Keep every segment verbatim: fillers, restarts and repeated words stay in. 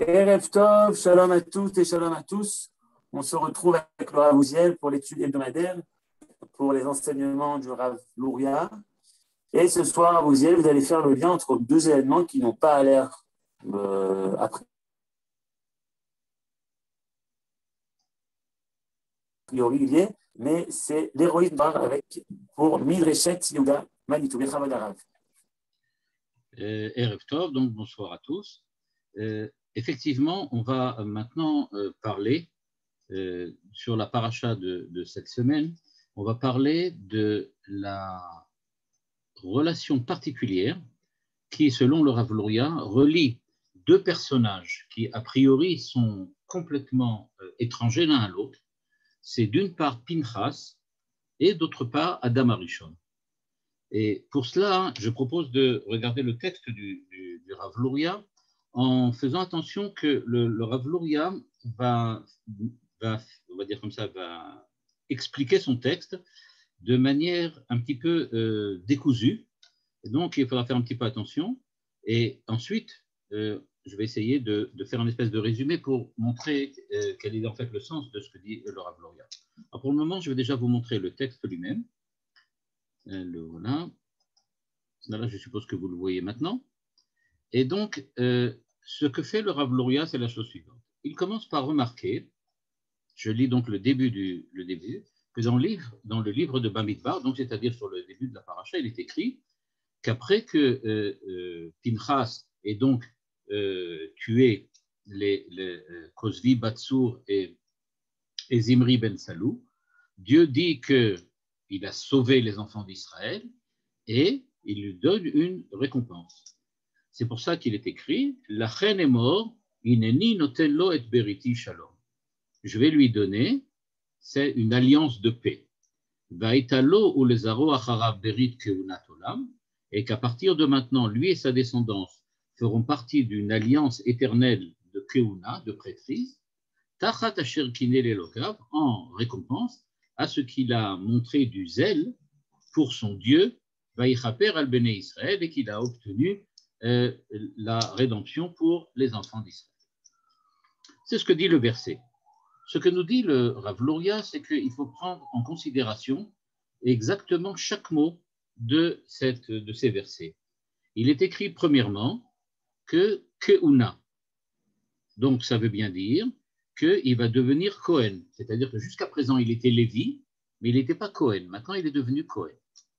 Erev Tov, shalom à toutes et shalom à tous. On se retrouve avec le Rav Uziel pour l'étude hebdomadaire, pour les enseignements du Rav Luria. Et ce soir, Rav Uziel, vous allez faire le lien entre deux événements qui n'ont pas l'air euh, a priori liés, mais c'est l'héroïsme avec pour Midreshet Yehuda Manitou. Euh, Erev Tov, donc bonsoir à tous. Euh, effectivement, on va maintenant euh, parler euh, sur la paracha de, de cette semaine. On va parler de la relation particulière qui, selon le Rav Luria, relie deux personnages qui, a priori, sont complètement euh, étrangers l'un à l'autre. C'est d'une part Pinchas et d'autre part Adam Arishon. Et pour cela, je propose de regarder le texte du, du, du Rav Luria en faisant attention que le, le Rav Luria va, va, on va dire comme ça, va expliquer son texte de manière un petit peu euh, décousue. Et donc, il faudra faire un petit peu attention. Et ensuite, euh, je vais essayer de, de faire une espèce de résumé pour montrer euh, quel est en fait le sens de ce que dit le Rav Luria. Alors, pour le moment, je vais déjà vous montrer le texte lui-même. Le voilà. Là, je suppose que vous le voyez maintenant. Et donc, euh, ce que fait le Rav Luria, c'est la chose suivante. Il commence par remarquer, je lis donc le début, du, le début que dans le livre, dans le livre de Bamidbar, donc c'est-à-dire sur le début de la paracha, il est écrit qu'après que euh, euh, Pinchas ait donc euh, tué les, les euh, Kozvi Batsour et, et Zimri Ben Salou, Dieu dit qu'il a sauvé les enfants d'Israël et il lui donne une récompense. C'est pour ça qu'il est écrit « La reine est mort, ineni noten lo et beriti shalom ». Je vais lui donner, c'est une alliance de paix. « Vaitalo ou les aro acharav berit keunat olam » et qu'à partir de maintenant, lui et sa descendance feront partie d'une alliance éternelle de keuna, de prêtrise, tachat asher kinel elokav, en récompense à ce qu'il a montré du zèle pour son Dieu, Vaïchaper al Bene Israël, et qu'il a obtenu euh, la rédemption pour les enfants d'Israël. C'est ce que dit le verset. Ce que nous dit le Rav Luria, c'est qu'il faut prendre en considération exactement chaque mot de, cette, de ces versets. Il est écrit premièrement que Keuna. Donc ça veut bien dire qu'il va devenir Cohen. C'est-à-dire que jusqu'à présent, il était Lévi, mais il n'était pas Cohen. Maintenant, il est devenu Cohen.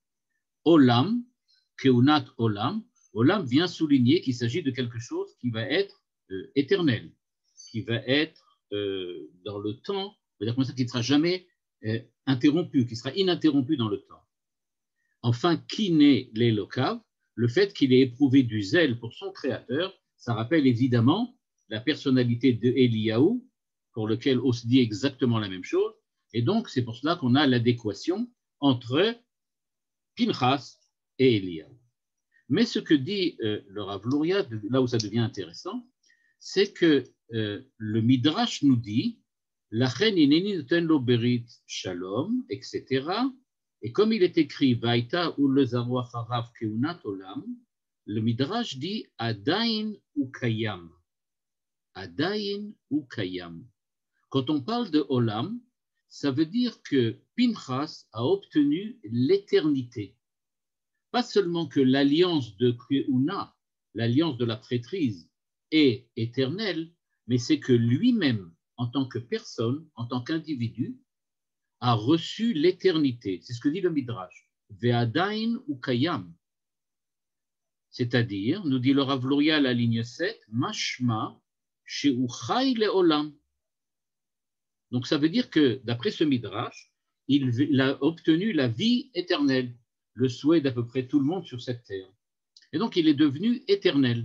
Olam, Keunat Olam, Olam vient souligner qu'il s'agit de quelque chose qui va être euh, éternel, qui va être euh, dans le temps, c'est-à-dire comme ça, qui ne sera jamais euh, interrompu, qui sera ininterrompu dans le temps. Enfin, Kiné l'Elokav, le fait qu'il ait éprouvé du zèle pour son créateur, ça rappelle évidemment la personnalité de Eliyahu, pour lequel on se dit exactement la même chose, et donc c'est pour cela qu'on a l'adéquation entre Pinchas et Eliyahu. Mais ce que dit euh, le Rav Luria, là où ça devient intéressant, c'est que euh, le Midrash nous dit Lachen ineni noten lo berit shalom, et cetera. Et comme il est écrit Vaïta ou le zaro acharav keunat olam, le Midrash dit Adain ou Kayam. Adain ou Kayam. Quand on parle de Olam, ça veut dire que Pinchas a obtenu l'éternité. Pas seulement que l'alliance de Keuna, l'alliance de la prêtrise, est éternelle, mais c'est que lui-même, en tant que personne, en tant qu'individu, a reçu l'éternité. C'est ce que dit le Midrash. Ve'adain ou Kayam. C'est-à-dire, nous dit le Rav Luria à la ligne sept, Mashma she'u chay le'olam. Donc ça veut dire que, d'après ce Midrash, il, il a obtenu la vie éternelle, le souhait d'à peu près tout le monde sur cette terre. Et donc il est devenu éternel.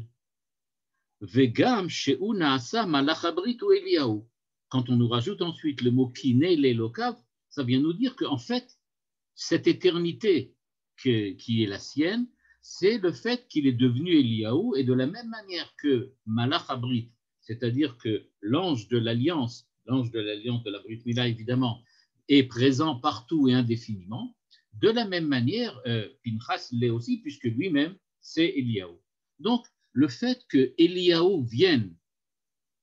Vegam she'u na'asa malach habrit ou Eliyahu. Quand on nous rajoute ensuite le mot kiné l'elokav, ça vient nous dire qu'en fait, cette éternité que, qui est la sienne, c'est le fait qu'il est devenu Eliyahu, et de la même manière que malach habrit, c'est-à-dire que l'ange de l'alliance, l'ange de l'alliance de la Brit Mila évidemment, est présent partout et indéfiniment, de la même manière, euh, Pinchas l'est aussi, puisque lui-même, c'est Eliyahu. Donc, le fait que Eliyahu vienne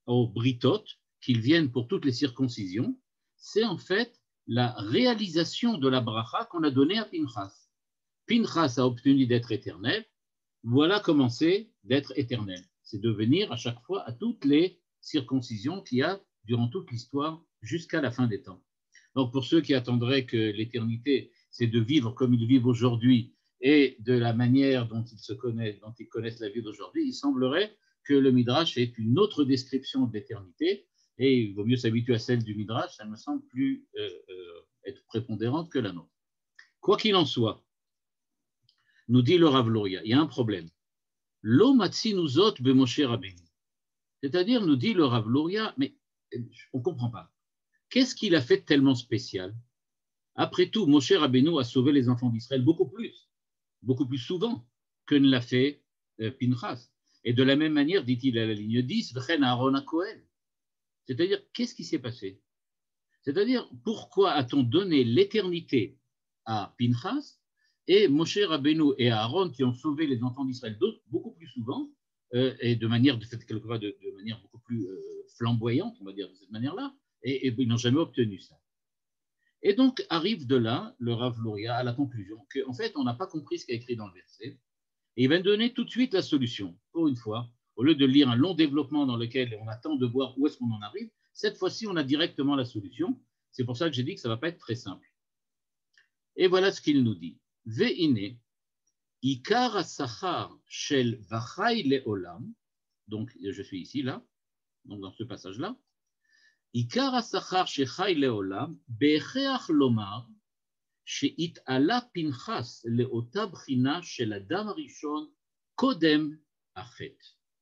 aux britot, qu'ils viennent pour toutes les circoncisions, c'est en fait la réalisation de la bracha qu'on a donnée à Pinchas. Pinchas a obtenu d'être éternel, voilà comment c'est d'être éternel. C'est de venir à chaque fois à toutes les circoncisions qu'il y a durant toute l'histoire jusqu'à la fin des temps. Donc pour ceux qui attendraient que l'éternité, c'est de vivre comme ils vivent aujourd'hui et de la manière dont ils se connaissent, dont ils connaissent la vie d'aujourd'hui, il semblerait que le Midrash ait une autre description de l'éternité, et il vaut mieux s'habituer à celle du Midrash, ça me semble plus euh, euh, être prépondérante que la nôtre. Quoi qu'il en soit, nous dit le Rav Luria, il y a un problème. Lo matzinuzot be Moshe Rabbeinu. C'est-à-dire, nous dit le Rav Luria, mais on ne comprend pas. Qu'est-ce qu'il a fait de tellement spécial? Après tout, Moshe Rabbeinu a sauvé les enfants d'Israël beaucoup plus, beaucoup plus souvent que ne l'a fait euh, Pinchas. Et de la même manière, dit-il à la ligne dix, V'chen Aaron HaKohen. C'est-à-dire, qu'est-ce qui s'est passé? C'est-à-dire, pourquoi a-t-on donné l'éternité à Pinchas et Moshe Rabbeinu et Aaron qui ont sauvé les enfants d'Israël beaucoup plus souvent euh, et de manière, de fait, quelquefois de, de manière beaucoup plus euh, flamboyante, on va dire de cette manière-là, et, et ils n'ont jamais obtenu ça. Et donc arrive de là le Rav Luria à la conclusion qu'en fait on n'a pas compris ce qu'il y a écrit dans le verset, et il va donner tout de suite la solution. Pour une fois, au lieu de lire un long développement dans lequel on attend de voir où est-ce qu'on en arrive, cette fois-ci on a directement la solution. C'est pour ça que j'ai dit que ça ne va pas être très simple. Et voilà ce qu'il nous dit. Ve'ine, ikar asachar shel vachai le'olam, donc je suis ici là, donc dans ce passage-là, ikar asachar shechai le'olam, be'cheach lomar, she'it'ala Pinchas le'ota bchina shel adam harishon kodem achet.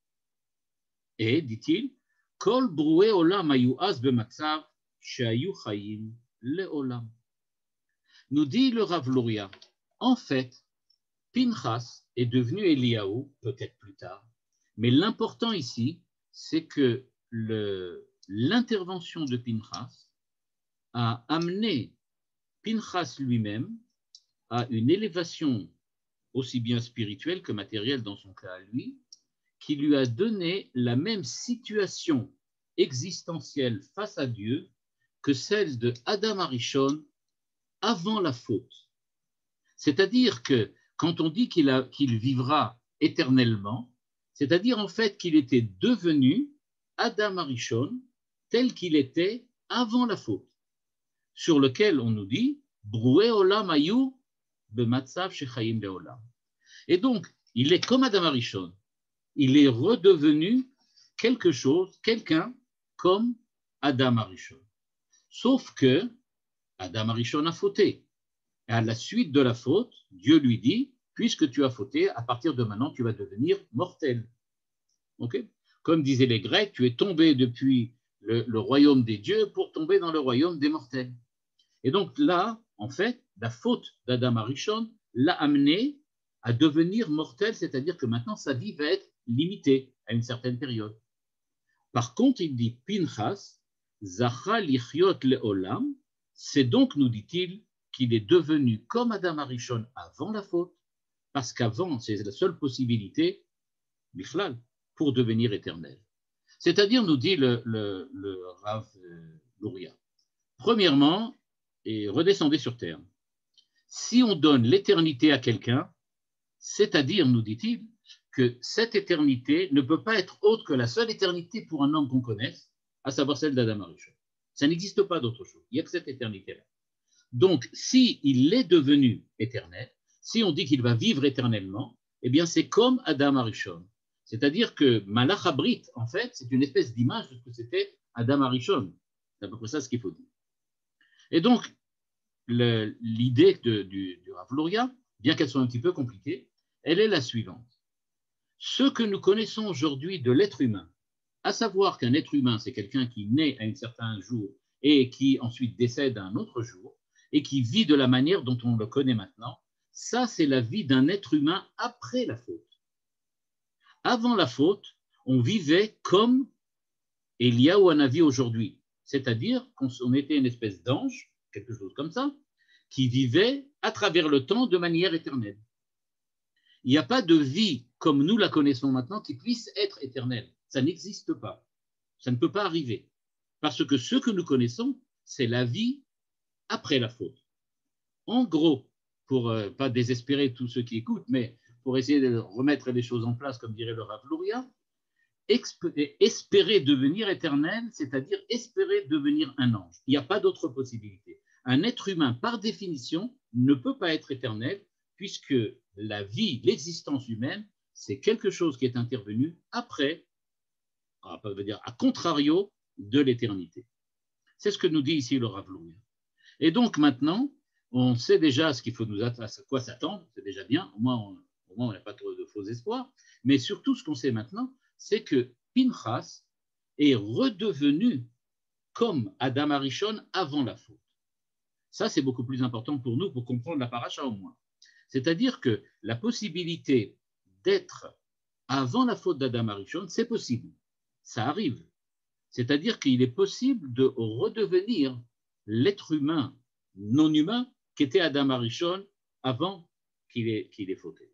Et, dit-il, kol broué olam hayu az bematzav shehayu chayim le'olam. Nous dit le Rav Luria, en fait, Pinchas est devenu Eliyahu, peut-être plus tard, mais l'important ici, c'est que le, l'intervention de Pinchas a amené Pinchas lui-même à une élévation aussi bien spirituelle que matérielle dans son cas à lui, qui lui a donné la même situation existentielle face à Dieu que celle de Adam Harishon avant la faute. C'est-à-dire que quand on dit qu'il a, qu'il vivra éternellement, c'est-à-dire en fait qu'il était devenu Adam Harishon tel qu'il était avant la faute, sur lequel on nous dit Broué olam hayu bematzav shechayim leolam. Et donc, il est comme Adam Harishon, il est redevenu quelque chose, quelqu'un comme Adam Harishon. Sauf que Adam Harishon a fauté. Et à la suite de la faute, Dieu lui dit, puisque tu as fauté, à partir de maintenant, tu vas devenir mortel. Okay? Comme disaient les Grecs, tu es tombé depuis le, le royaume des dieux pour tomber dans le royaume des mortels. Et donc là, en fait, la faute d'Adam Harishon l'a amené à devenir mortel, c'est-à-dire que maintenant, sa vie va être limitée à une certaine période. Par contre, il dit, Pinchas, Zacha lichyot leolam, c'est donc, nous dit-il, qu'il est devenu comme Adam Harishon avant la faute, parce qu'avant, c'est la seule possibilité, Bichlal, pour devenir éternel. C'est-à-dire, nous dit le, le, le Rav Luria, premièrement, et redescendez sur terre, si on donne l'éternité à quelqu'un, c'est-à-dire, nous dit-il, que cette éternité ne peut pas être autre que la seule éternité pour un homme qu'on connaisse, à savoir celle d'Adam Harishon. Ça n'existe pas d'autre chose, il n'y a que cette éternité-là. Donc, s'il est devenu éternel, si on dit qu'il va vivre éternellement, eh bien, c'est comme Adam Harishon. C'est-à-dire que Malach HaBrit, en fait, c'est une espèce d'image de ce que c'était Adam Harishon. C'est à peu près ça ce qu'il faut dire. Et donc, le, l'idée de, du, du Rav Luria, bien qu'elle soit un petit peu compliquée, elle est la suivante. Ce que nous connaissons aujourd'hui de l'être humain, à savoir qu'un être humain, c'est quelqu'un qui naît à un certain jour et qui ensuite décède à un autre jour, et qui vit de la manière dont on le connaît maintenant, ça, c'est la vie d'un être humain après la faute. Avant la faute, on vivait comme Eliyahu Hanavi aujourd'hui, c'est-à-dire qu'on était une espèce d'ange, quelque chose comme ça, qui vivait à travers le temps de manière éternelle. Il n'y a pas de vie comme nous la connaissons maintenant qui puisse être éternelle. Ça n'existe pas. Ça ne peut pas arriver. Parce que ce que nous connaissons, c'est la vie après la faute. En gros, pour ne euh, pas désespérer tous ceux qui écoutent, mais pour essayer de remettre les choses en place, comme dirait le Rav Luria, espérer devenir éternel, c'est-à-dire espérer devenir un ange. Il n'y a pas d'autre possibilité. Un être humain, par définition, ne peut pas être éternel, puisque la vie, l'existence humaine, c'est quelque chose qui est intervenu après, on va dire à contrario de l'éternité. C'est ce que nous dit ici le Rav Luria. Et donc maintenant, on sait déjà ce qu'il faut nous attendre, à quoi s'attendre, c'est déjà bien, au moins on, au moins on n'a pas trop de faux espoirs, mais surtout ce qu'on sait maintenant, c'est que Pinchas est redevenu comme Adam Arishon avant la faute. Ça, c'est beaucoup plus important pour nous, pour comprendre la paracha au moins. C'est-à-dire que la possibilité d'être avant la faute d'Adam Arishon, c'est possible, ça arrive. C'est-à-dire qu'il est possible de redevenir l'être humain non humain qu'était Adam Arishon avant qu'il ait, qu'il ait fauté.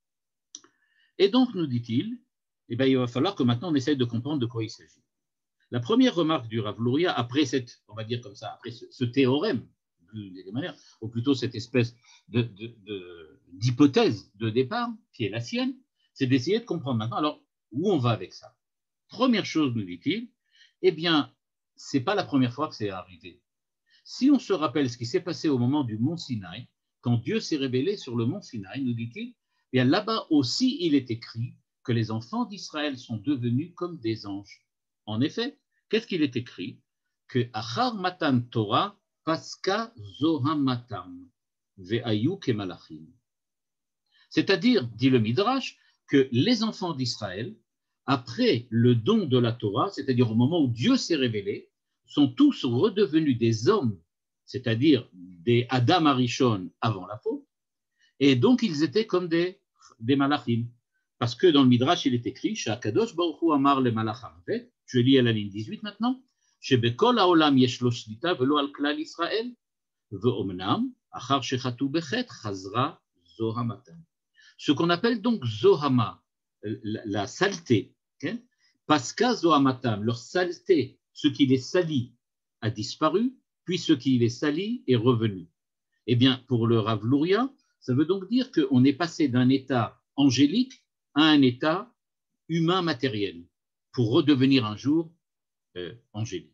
Et donc, nous dit-il, eh bien, il va falloir que maintenant on essaye de comprendre de quoi il s'agit. La première remarque du Rav Luria, après cette, on va dire comme ça, après ce, ce théorème, ou plutôt cette espèce de, de, de, d'hypothèse de départ qui est la sienne, c'est d'essayer de comprendre maintenant, alors, où on va avec ça. Première chose, nous dit-il, eh bien, ce n'est pas la première fois que c'est arrivé. Si on se rappelle ce qui s'est passé au moment du mont Sinaï, quand Dieu s'est révélé sur le mont Sinaï, nous dit-il, eh bien là-bas aussi il est écrit que les enfants d'Israël sont devenus comme des anges. En effet, qu'est-ce qu'il est écrit? Que Achar Matan Torah Paska Zohamatam Ve'ayu Kemalachim. C'est-à-dire, dit le Midrash, que les enfants d'Israël, après le don de la Torah, c'est-à-dire au moment où Dieu s'est révélé, sont tous redevenus des hommes, c'est-à-dire des Adam Arishon avant la faute, et donc ils étaient comme des, des malachim. Parce que dans le Midrash, il est écrit, Sha'akadosh Baruch Hu Amar le Malachim. Je lis à la ligne dix-huit maintenant, Shebekol haolam yesh lo shlita velo al klal Israël, ve'omnam, achar shechatu bechet, chazra zohamatan. Ce qu'on appelle donc zohama, la, la saleté, okay? Paska zohamatam, leur saleté, ce qui les salit a disparu, puis ce qui les salit est revenu. Eh bien, pour le Rav Luria, ça veut donc dire qu'on est passé d'un état angélique à un état humain matériel, pour redevenir un jour euh, angélique.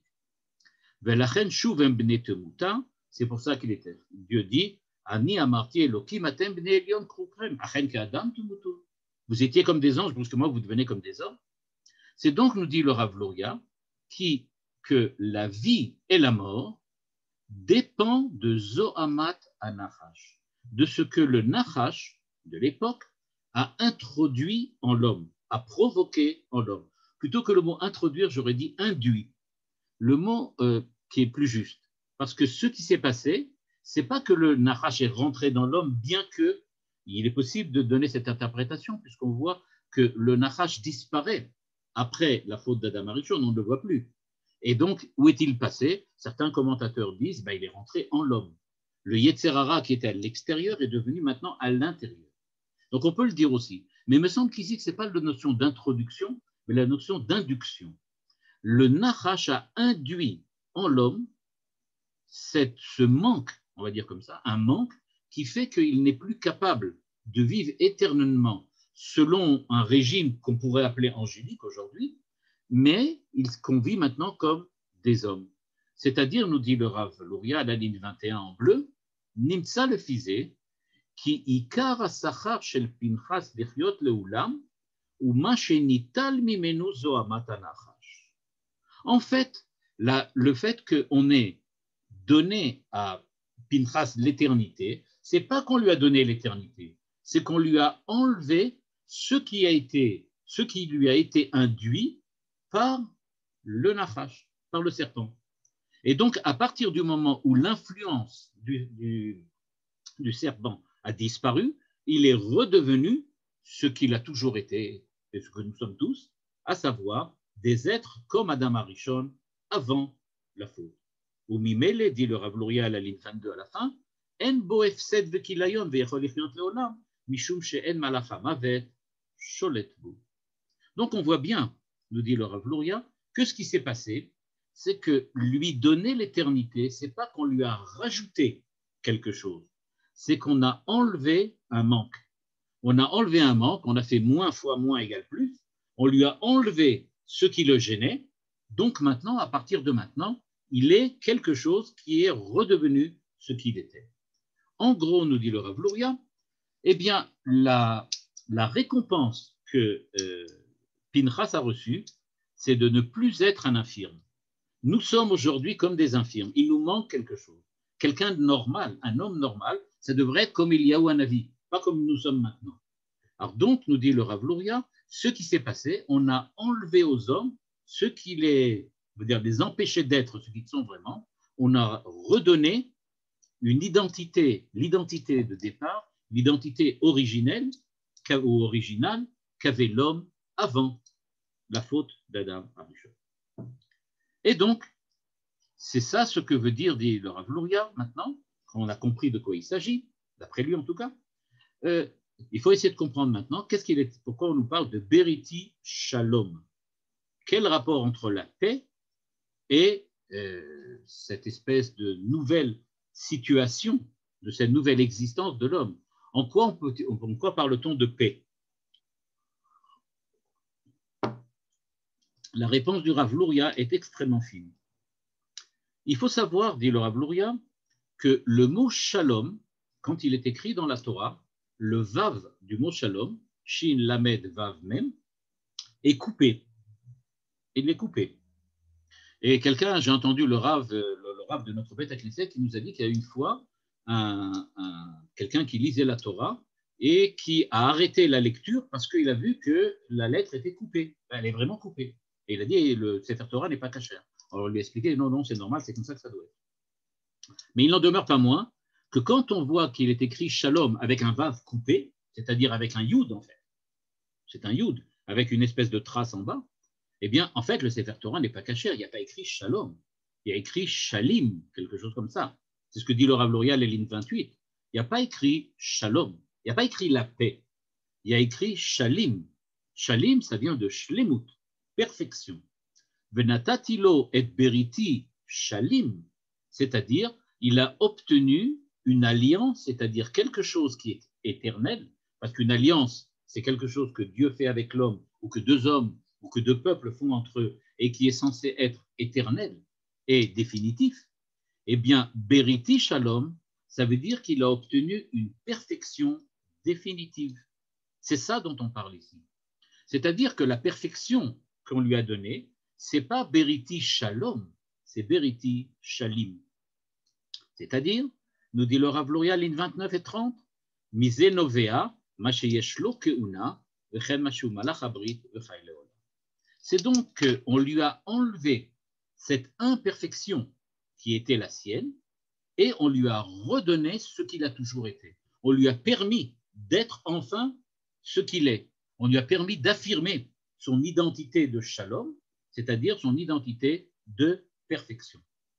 C'est pour ça qu'il était. Dieu dit, Ani amarti Elokim atem bnei elyon krukrem, achen ke'adam tumutu. Vous étiez comme des anges, parce que moi vous devenez comme des hommes. C'est donc, nous dit le Rav Luria, qui, que la vie et la mort dépend de Zohamat à Nachash, de ce que le Nachash de l'époque a introduit en l'homme, a provoqué en l'homme. Plutôt que le mot introduire, j'aurais dit induit. Le mot euh, qui est plus juste. Parce que ce qui s'est passé, c'est pas que le Nachash est rentré dans l'homme, bien que il est possible de donner cette interprétation, puisqu'on voit que le Nachash disparaît après la faute d'Adam Arishon, on ne le voit plus. Et donc, où est-il passé? Certains commentateurs disent, ben, il est rentré en l'homme. Le Yetzer Hara qui était à l'extérieur est devenu maintenant à l'intérieur. Donc, on peut le dire aussi. Mais il me semble qu'ici, ce n'est pas la notion d'introduction, mais la notion d'induction. Le Nachash a induit en l'homme cette, ce manque, on va dire comme ça, un manque qui fait qu'il n'est plus capable de vivre éternellement selon un régime qu'on pourrait appeler angélique aujourd'hui, mais qu'on vit maintenant comme des hommes. C'est-à-dire, nous dit le Rav Luria à la ligne vingt et un en bleu, Nimtsa le fizé, qui ikar asachar shel Pinchas lichot leulam, ou ma shenital mimenu zohamat anachash. En fait, la, le fait qu'on ait donné à Pinchas l'éternité, c'est pas qu'on lui a donné l'éternité, c'est qu'on lui a enlevé ce qui a été, ce qui lui a été induit par le Nachash, par le serpent. Et donc, à partir du moment où l'influence du, du, du serpent a disparu, il est redevenu ce qu'il a toujours été, et ce que nous sommes tous, à savoir des êtres comme Adam Arishon avant la faute. Ou Mimele, dit le Rav Luria à la ligne vingt-deux à la fin, En bo efsed vekilayon veyachol lichnot leolam, mishum she'en malach hamavet sholet bo. Donc on voit bien, nous dit le Rav Luria, que ce qui s'est passé, c'est que lui donner l'éternité, ce n'est pas qu'on lui a rajouté quelque chose, c'est qu'on a enlevé un manque. On a enlevé un manque, on a fait moins fois moins égale plus, on lui a enlevé ce qui le gênait, donc maintenant, à partir de maintenant, il est quelque chose qui est redevenu ce qu'il était. En gros, nous dit le Rav Luria, eh bien, la, la récompense que euh, Pinchas a reçue, c'est de ne plus être un infirme. Nous sommes aujourd'hui comme des infirmes. Il nous manque quelque chose. Quelqu'un de normal, un homme normal, ça devrait être comme Eliyahu Hanavi, pas comme nous sommes maintenant. Alors donc, nous dit le Rav Luria, ce qui s'est passé, on a enlevé aux hommes ce qui les, veut dire, les empêchait d'être ce qu'ils sont vraiment. On a redonné une identité, l'identité de départ, l'identité originelle ou originale qu'avait l'homme avant la faute d'Adam Arishon. Et donc, c'est ça ce que veut dire, dit le Rav Luria maintenant, quand on a compris de quoi il s'agit, d'après lui en tout cas. Euh, il faut essayer de comprendre maintenant qu'est-ce qu'il est, pourquoi on nous parle de Beriti Shalom. Quel rapport entre la paix et euh, cette espèce de nouvelle situation, de cette nouvelle existence de l'homme? En quoi, on peut, en quoi parle-t-on de paix? La réponse du Rav Luria est extrêmement fine. Il faut savoir, dit le Rav Luria, que le mot Shalom, quand il est écrit dans la Torah, le Vav du mot Shalom, Shin Lamed Vav Mem, est coupé. Il est coupé. Et quelqu'un, j'ai entendu le Rav, le, le Rav de notre Beth Knesset qui nous a dit qu'il y a une fois un, un, quelqu'un qui lisait la Torah et qui a arrêté la lecture parce qu'il a vu que la lettre était coupée. Elle est vraiment coupée. Et il a dit, le Sefer Torah n'est pas cachère. Alors on lui a expliqué, non, non, c'est normal, c'est comme ça que ça doit être. Mais il n'en demeure pas moins que quand on voit qu'il est écrit Shalom avec un Vav coupé, c'est-à-dire avec un Yud en fait, c'est un Yud avec une espèce de trace en bas, eh bien, en fait, le Sefer Torah n'est pas caché, il n'y a pas écrit Shalom, il y a écrit Shalim, quelque chose comme ça. C'est ce que dit le Rav Luria, les lignes vingt-huit. Il n'y a pas écrit Shalom, il n'y a pas écrit la paix, il y a écrit Shalim. Shalim, ça vient de Shlemut, perfection. Venatatilo et beriti Shalim, c'est-à-dire, il a obtenu une alliance, c'est-à-dire quelque chose qui est éternel, parce qu'une alliance, c'est quelque chose que Dieu fait avec l'homme, ou que deux hommes ou que deux peuples font entre eux, et qui est censé être éternel et définitif, eh bien, Beriti Shalom, ça veut dire qu'il a obtenu une perfection définitive. C'est ça dont on parle ici. C'est-à-dire que la perfection qu'on lui a donnée, c'est pas Beriti Shalom, c'est Beriti Shalim. C'est-à-dire, nous dit le Rav Luria, lignes vingt-neuf et trente, Mise Novea, Masheyeshlo Keuna, Vechem Mashu Malach Abrit, Vechayleola. C'est donc qu'on lui a enlevé cette imperfection qui était la sienne et on lui a redonné ce qu'il a toujours été. On lui a permis d'être enfin ce qu'il est. On lui a permis d'affirmer son identité de Shalom, c'est-à-dire son identité de perfection.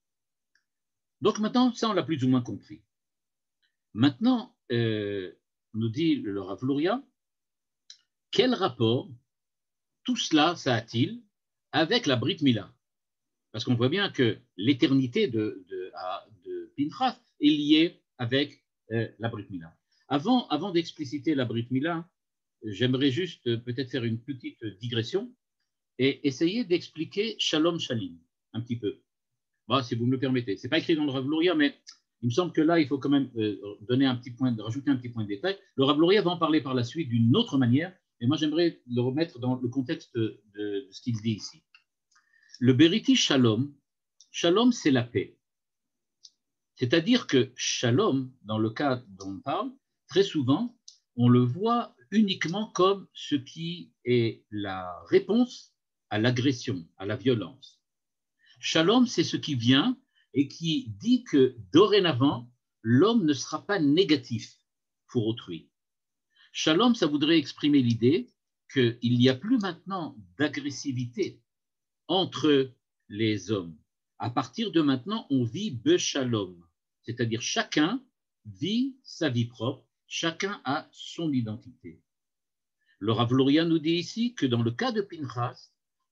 Donc maintenant, ça on l'a plus ou moins compris. Maintenant, euh, nous dit le Rav Luria, quel rapport tout cela, ça a-t-il avec la Brit Mila? Parce qu'on voit bien que l'éternité de, de, de Pinchas est liée avec euh, la Brit Mila. Avant, avant d'expliciter la Brit Mila, j'aimerais juste euh, peut-être faire une petite digression et essayer d'expliquer Shalom Shalim un petit peu. Bon, si vous me le permettez. Ce n'est pas écrit dans le Rav Luria, mais il me semble que là, il faut quand même euh, donner un petit point, rajouter un petit point de détail. Le Rav Luria va en parler par la suite d'une autre manière. Et moi, j'aimerais le remettre dans le contexte de, de ce qu'il dit ici. Le Beriti Shalom, Shalom, c'est la paix. C'est-à-dire que Shalom, dans le cas dont on parle, très souvent, on le voit uniquement comme ce qui est la réponse à l'agression, à la violence. Shalom, c'est ce qui vient et qui dit que dorénavant, l'homme ne sera pas négatif pour autrui. Shalom, ça voudrait exprimer l'idée qu'il n'y a plus maintenant d'agressivité entre les hommes. À partir de maintenant, on vit beshalom, c'est-à-dire chacun vit sa vie propre, chacun a son identité. Le Rav Luria nous dit ici que dans le cas de Pinchas,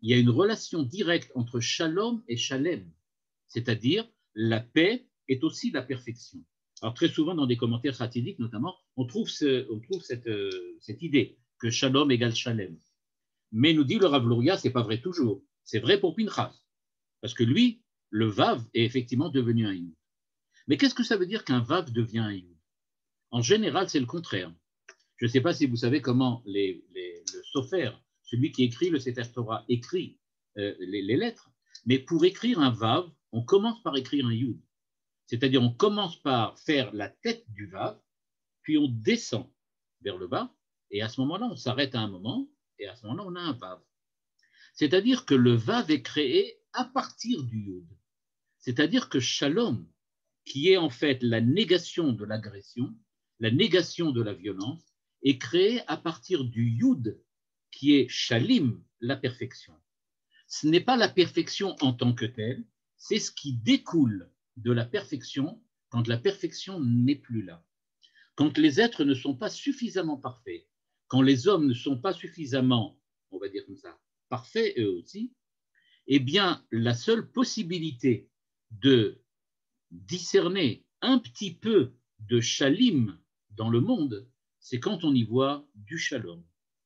il y a une relation directe entre shalom et shalem, c'est-à-dire la paix est aussi la perfection. Alors très souvent dans des commentaires chassidiques notamment, on trouve, ce, on trouve cette, euh, cette idée que shalom égale shalem. Mais nous dit le Rav Luria, ce n'est pas vrai toujours. C'est vrai pour Pinchas, parce que lui, le Vav est effectivement devenu un Yud. Mais qu'est-ce que ça veut dire qu'un Vav devient un Yud? En général, c'est le contraire. Je ne sais pas si vous savez comment les, les, le Sofer, celui qui écrit le Sefer Torah, écrit euh, les, les lettres, mais pour écrire un Vav, on commence par écrire un Yud. C'est-à-dire on commence par faire la tête du Vav, puis on descend vers le bas, et à ce moment-là, on s'arrête à un moment, et à ce moment-là, on a un Vav. C'est-à-dire que le Vav est créé à partir du Yud. C'est-à-dire que Shalom, qui est en fait la négation de l'agression, la négation de la violence, est créé à partir du Yud, qui est Shalim, la perfection. Ce n'est pas la perfection en tant que telle, c'est ce qui découle de la perfection quand la perfection n'est plus là. Quand les êtres ne sont pas suffisamment parfaits, quand les hommes ne sont pas suffisamment, on va dire comme ça, parfaits eux aussi, eh bien, la seule possibilité de discerner un petit peu de Shalim dans le monde, c'est quand on y voit du Shalom.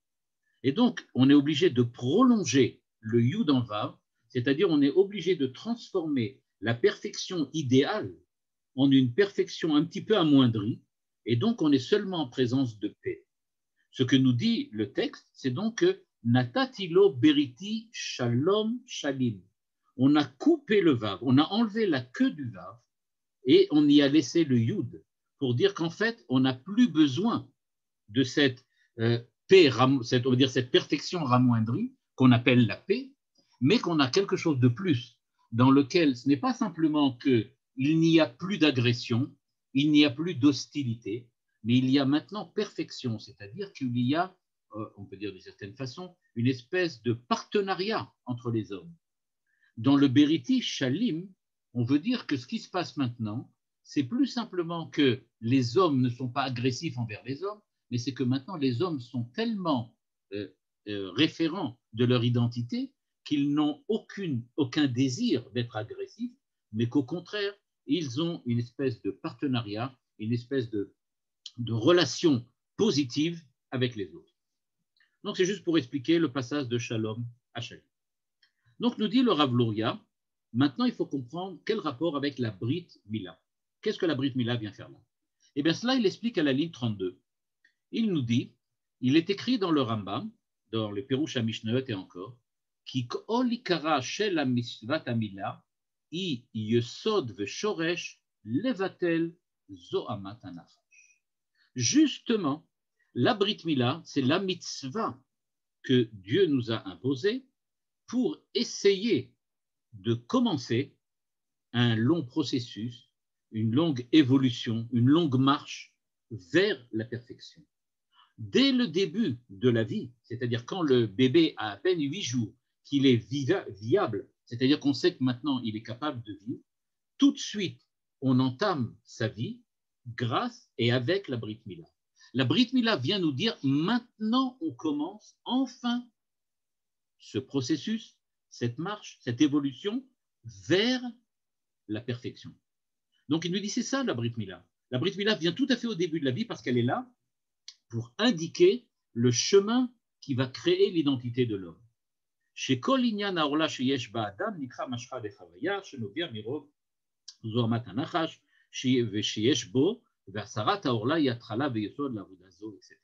Et donc, on est obligé de prolonger le Yud en Vav, c'est-à-dire on est obligé de transformer la perfection idéale en une perfection un petit peu amoindrie, et donc on est seulement en présence de paix. Ce que nous dit le texte, c'est donc que Natatilo beriti shalom shalim. On a coupé le Vav, on a enlevé la queue du Vav, et on y a laissé le Yud, pour dire qu'en fait, on n'a plus besoin de cette euh, paix, cette, on va dire cette perfection ramoindrie, qu'on appelle la paix, mais qu'on a quelque chose de plus, dans lequel ce n'est pas simplement qu'il n'y a plus d'agression, il n'y a plus d'hostilité, mais il y a maintenant perfection, c'est-à-dire qu'il y a, euh, on peut dire d'une certaine façon, une espèce de partenariat entre les hommes. Dans le Beriti Shalim, on veut dire que ce qui se passe maintenant, c'est plus simplement que les hommes ne sont pas agressifs envers les hommes, mais c'est que maintenant les hommes sont tellement euh, euh, référents de leur identité qu'ils n'ont aucune, aucun désir d'être agressifs, mais qu'au contraire, ils ont une espèce de partenariat, une espèce de, de relation positive avec les autres. Donc c'est juste pour expliquer le passage de Shalom à Shalim. Donc nous dit le Rav Luria, maintenant il faut comprendre quel rapport avec la Brit Mila. Qu'est-ce que la Brit Mila vient faire là? Eh bien cela il explique à la ligne trente-deux. Il nous dit, il est écrit dans le Rambam, dans le Pirush HaMishnayot et encore, ki kol ikara shel hamisvat hamila i yesod veshoresh levatel zohamat hanachash. Justement, la Brit Mila, c'est la mitzvah que Dieu nous a imposée pour essayer de commencer un long processus, une longue évolution, une longue marche vers la perfection. Dès le début de la vie, c'est-à-dire quand le bébé a à peine huit jours, qu'il est viable, c'est-à-dire qu'on sait que maintenant il est capable de vivre, tout de suite on entame sa vie grâce et avec la Brit Mila. La Brit Mila vient nous dire maintenant on commence enfin ce processus, cette marche, cette évolution vers la perfection. Donc il nous dit c'est ça la Brit Mila. La Brit Mila vient tout à fait au début de la vie parce qu'elle est là pour indiquer le chemin qui va créer l'identité de l'homme. Chez Kol Inyan Haorla Sheyesh Ba'adam Nikra Mashcha Bechavaya Shenovia Mirov Zohamat Hanachash Sheyesh Bo Ve'asarat Haorla Yatrala Ve'yesod Lavodazo, et cetera.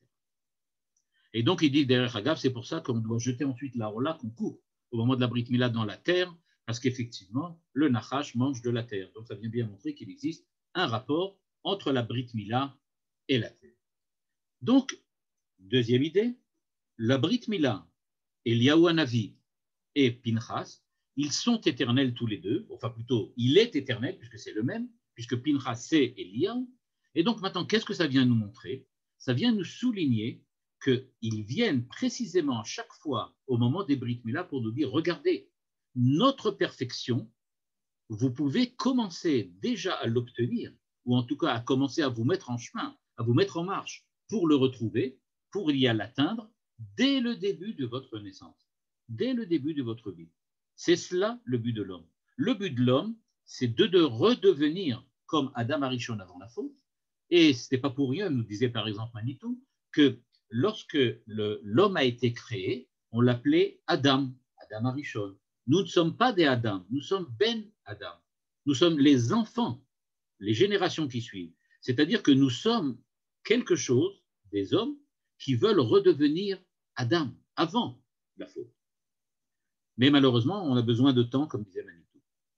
Et donc il dit derrière Hagav, c'est pour ça qu'on doit jeter ensuite la Haorla qu'on coupe au moment de la Brit Mila dans la terre, parce qu'effectivement le Nachash mange de la terre. Donc ça vient bien montrer qu'il existe un rapport entre la Brit Mila et la terre. Donc, deuxième idée, la Brit Mila, Eliyahu Hanavi et Pinchas, ils sont éternels tous les deux, enfin plutôt, il est éternel puisque c'est le même, puisque Pinchas c'est Eliyahu. Et donc maintenant, qu'est-ce que ça vient nous montrer? Ça vient nous souligner qu'ils viennent précisément à chaque fois au moment des Brit Mila pour nous dire, regardez, notre perfection, vous pouvez commencer déjà à l'obtenir, ou en tout cas à commencer à vous mettre en chemin, à vous mettre en marche pour le retrouver, pour y l'atteindre dès le début de votre naissance. dès le début de votre vie. C'est cela le but de l'homme. Le but de l'homme, c'est de, de redevenir comme Adam Arishon avant la faute. Et ce n'est pas pour rien, nous disait par exemple Manitou, que lorsque le, l'homme a été créé, on l'appelait Adam, Adam Arishon. Nous ne sommes pas des Adam, nous sommes Ben Adam. Nous sommes les enfants, les générations qui suivent. C'est-à-dire que nous sommes quelque chose, des hommes, qui veulent redevenir Adam, avant la faute. Mais malheureusement, on a besoin de temps, comme disait Manitou.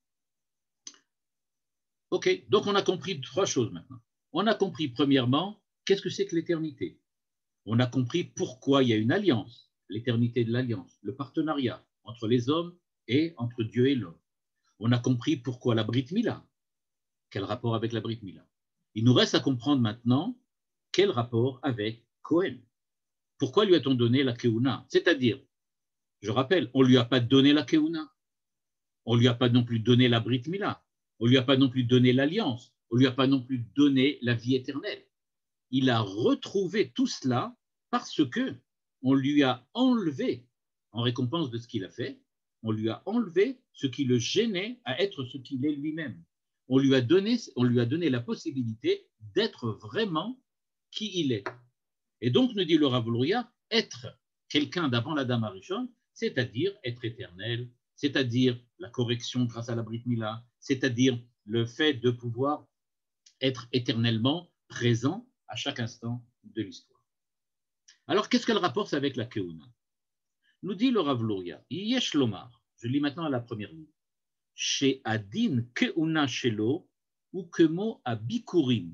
Ok, donc on a compris trois choses maintenant. On a compris premièrement, qu'est-ce que c'est que l'éternité? On a compris pourquoi il y a une alliance, l'éternité de l'alliance, le partenariat entre les hommes et entre Dieu et l'homme. On a compris pourquoi la Brit Mila. Quel rapport avec la Brit Mila? Il nous reste à comprendre maintenant quel rapport avec Cohen. Pourquoi lui a-t-on donné la Keuna? C'est-à-dire, je rappelle, on ne lui a pas donné la Keuna. On ne lui a pas non plus donné la Brit Mila. On ne lui a pas non plus donné l'alliance. On ne lui a pas non plus donné la vie éternelle. Il a retrouvé tout cela parce que on lui a enlevé, en récompense de ce qu'il a fait, on lui a enlevé ce qui le gênait à être ce qu'il est lui-même. On lui a donné, on lui a donné la possibilité d'être vraiment qui il est. Et donc, nous dit le Rav Luria, être quelqu'un d'avant la Dame Arishon, c'est-à-dire être éternel, c'est-à-dire la correction grâce à la Brit Mila, c'est-à-dire le fait de pouvoir être éternellement présent à chaque instant de l'histoire. Alors, qu'est-ce qu'elle rapporte avec la Keuna? Nous dit le Rav Luria, Yesh Lomar, je lis maintenant à la première ligne, Chez Adin Keuna Shelo ou Kemo Abikurim.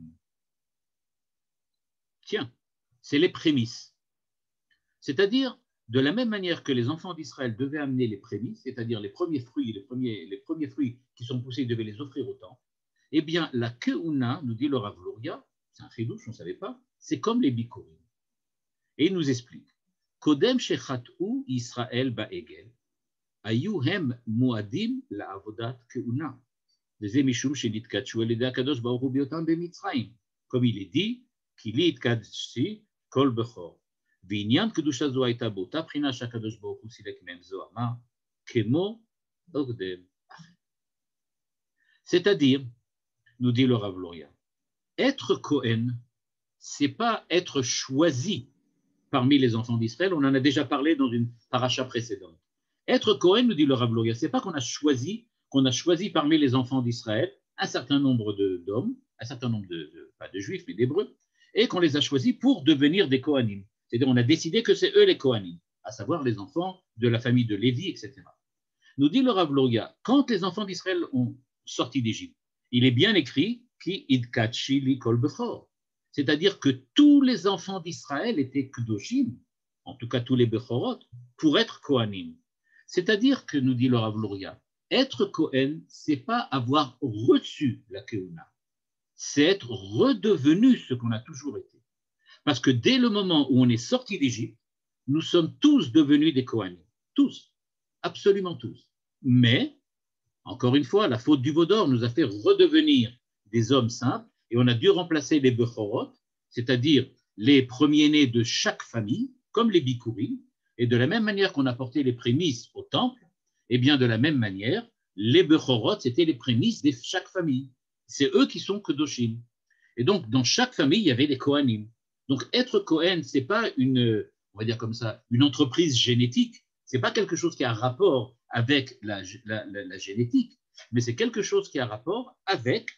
Tiens, c'est les prémices. C'est-à-dire, de la même manière que les enfants d'Israël devaient amener les prémices, c'est-à-dire les premiers fruits, les premiers, les premiers fruits qui sont poussés, ils devaient les offrir au temple, eh bien, la Keuna, nous dit le Rav Luria, c'est un chidouche, on ne savait pas, c'est comme les Bikurim. Et il nous explique, Kodem Shechat'u Israël Ba'egel, Ayu Hem Muadim La Avodat Keuna, Veze Mishum Shenitkachu Elede Akadosh Baruch Hu Biotam Bemitzrayim, comme il est dit, Kili Itkadshi Kol Bechor. ועניין קדושה זו הייתה באותה בחינה שהקדוש ברוך הוא סילק מהם זו אמר, כמו עובדיו אחר. C'est-à-dire, nous dit le Rav Luria, être Cohen, c'est pas être choisi parmi les enfants d'Israël, on en a déjà parlé dans une paracha précédente. Être Cohen, nous dit le Rav Luria, c'est pas qu'on a choisi, qu'on a choisi parmi les enfants d'Israël un certain nombre de, d'hommes, un certain nombre de, de, pas de juifs, mais d'hébreux, et qu'on les a choisis pour devenir des Kohanim. C'est-à-dire on a décidé que c'est eux les Kohanim, à savoir les enfants de la famille de Lévi, et cetera. Nous dit le Rav Luria, quand les enfants d'Israël ont sorti d'Égypte, il est bien écrit Ki idkachi li kol bechor, c'est-à-dire que tous les enfants d'Israël étaient Kedoshim, en tout cas tous les Bechorot, pour être Kohanim. C'est-à-dire que, nous dit le Rav Luria, être Kohen, c'est pas avoir reçu la Keuna, c'est être redevenu ce qu'on a toujours été. Parce que dès le moment où on est sorti d'Égypte, nous sommes tous devenus des Kohanim. Tous. Absolument tous. Mais, encore une fois, la faute du veau d'or nous a fait redevenir des hommes simples et on a dû remplacer les Bechorot, c'est-à-dire les premiers-nés de chaque famille, comme les Bikurim, et de la même manière qu'on a porté les prémices au temple, et bien de la même manière, les Bechorot, c'était les prémices de chaque famille. C'est eux qui sont Kedoshim. Et donc, dans chaque famille, il y avait des Kohanim. Donc, être Cohen, ce n'est pas une, on va dire comme ça, une entreprise génétique, ce n'est pas quelque chose qui a rapport avec la, la, la, la génétique, mais c'est quelque chose qui a rapport avec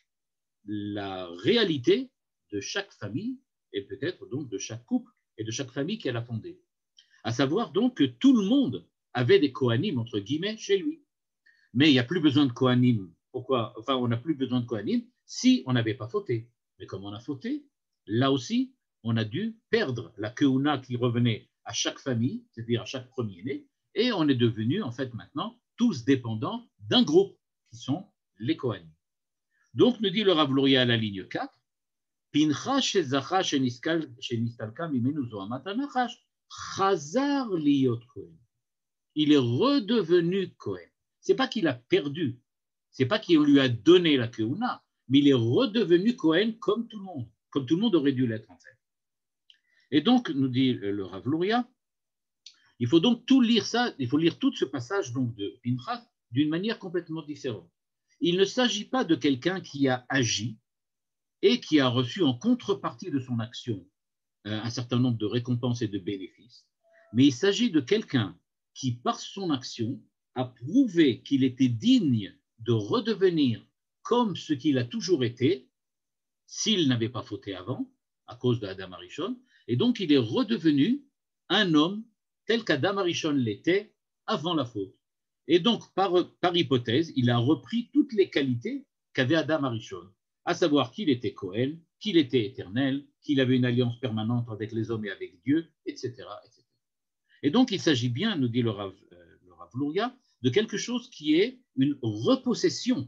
la réalité de chaque famille et peut-être donc de chaque couple et de chaque famille qu'elle a fondée. À savoir donc que tout le monde avait des Kohanim, entre guillemets, chez lui. Mais il n'y a plus besoin de Kohanim. Pourquoi? Enfin, on n'a plus besoin de Kohanim si on n'avait pas fauté. Mais comme on a fauté, là aussi, on a dû perdre la Keuna qui revenait à chaque famille, c'est-à-dire à chaque premier-né, et on est devenu en fait maintenant tous dépendants d'un groupe qui sont les Kohanim. Donc, nous dit le Rav Luria à la ligne quatre, Pincha shezacha shenistalka mimenu zohamat hanachash chazar liyot Kohen. Il est redevenu Kohen. C'est pas qu'il a perdu, c'est pas qu'il lui a donné la Keuna, mais il est redevenu Kohen comme tout le monde, comme tout le monde aurait dû l'être en fait. Et donc, nous dit le Rav Luria, Il faut donc tout lire ça, il faut lire tout ce passage donc de Pinchas d'une manière complètement différente. Il ne s'agit pas de quelqu'un qui a agi et qui a reçu en contrepartie de son action un certain nombre de récompenses et de bénéfices, mais il s'agit de quelqu'un qui, par son action, a prouvé qu'il était digne de redevenir comme ce qu'il a toujours été, s'il n'avait pas fauté avant, à cause d'Adam Arishon, et donc il est redevenu un homme tel qu'Adam Arishon l'était avant la faute. Et donc, par, par hypothèse, il a repris toutes les qualités qu'avait Adam Arishon, à savoir qu'il était Kohen, qu'il était éternel, qu'il avait une alliance permanente avec les hommes et avec Dieu, et cetera et cetera. Et donc, il s'agit bien, nous dit le Rav, euh, le Rav Luria, de quelque chose qui est une repossession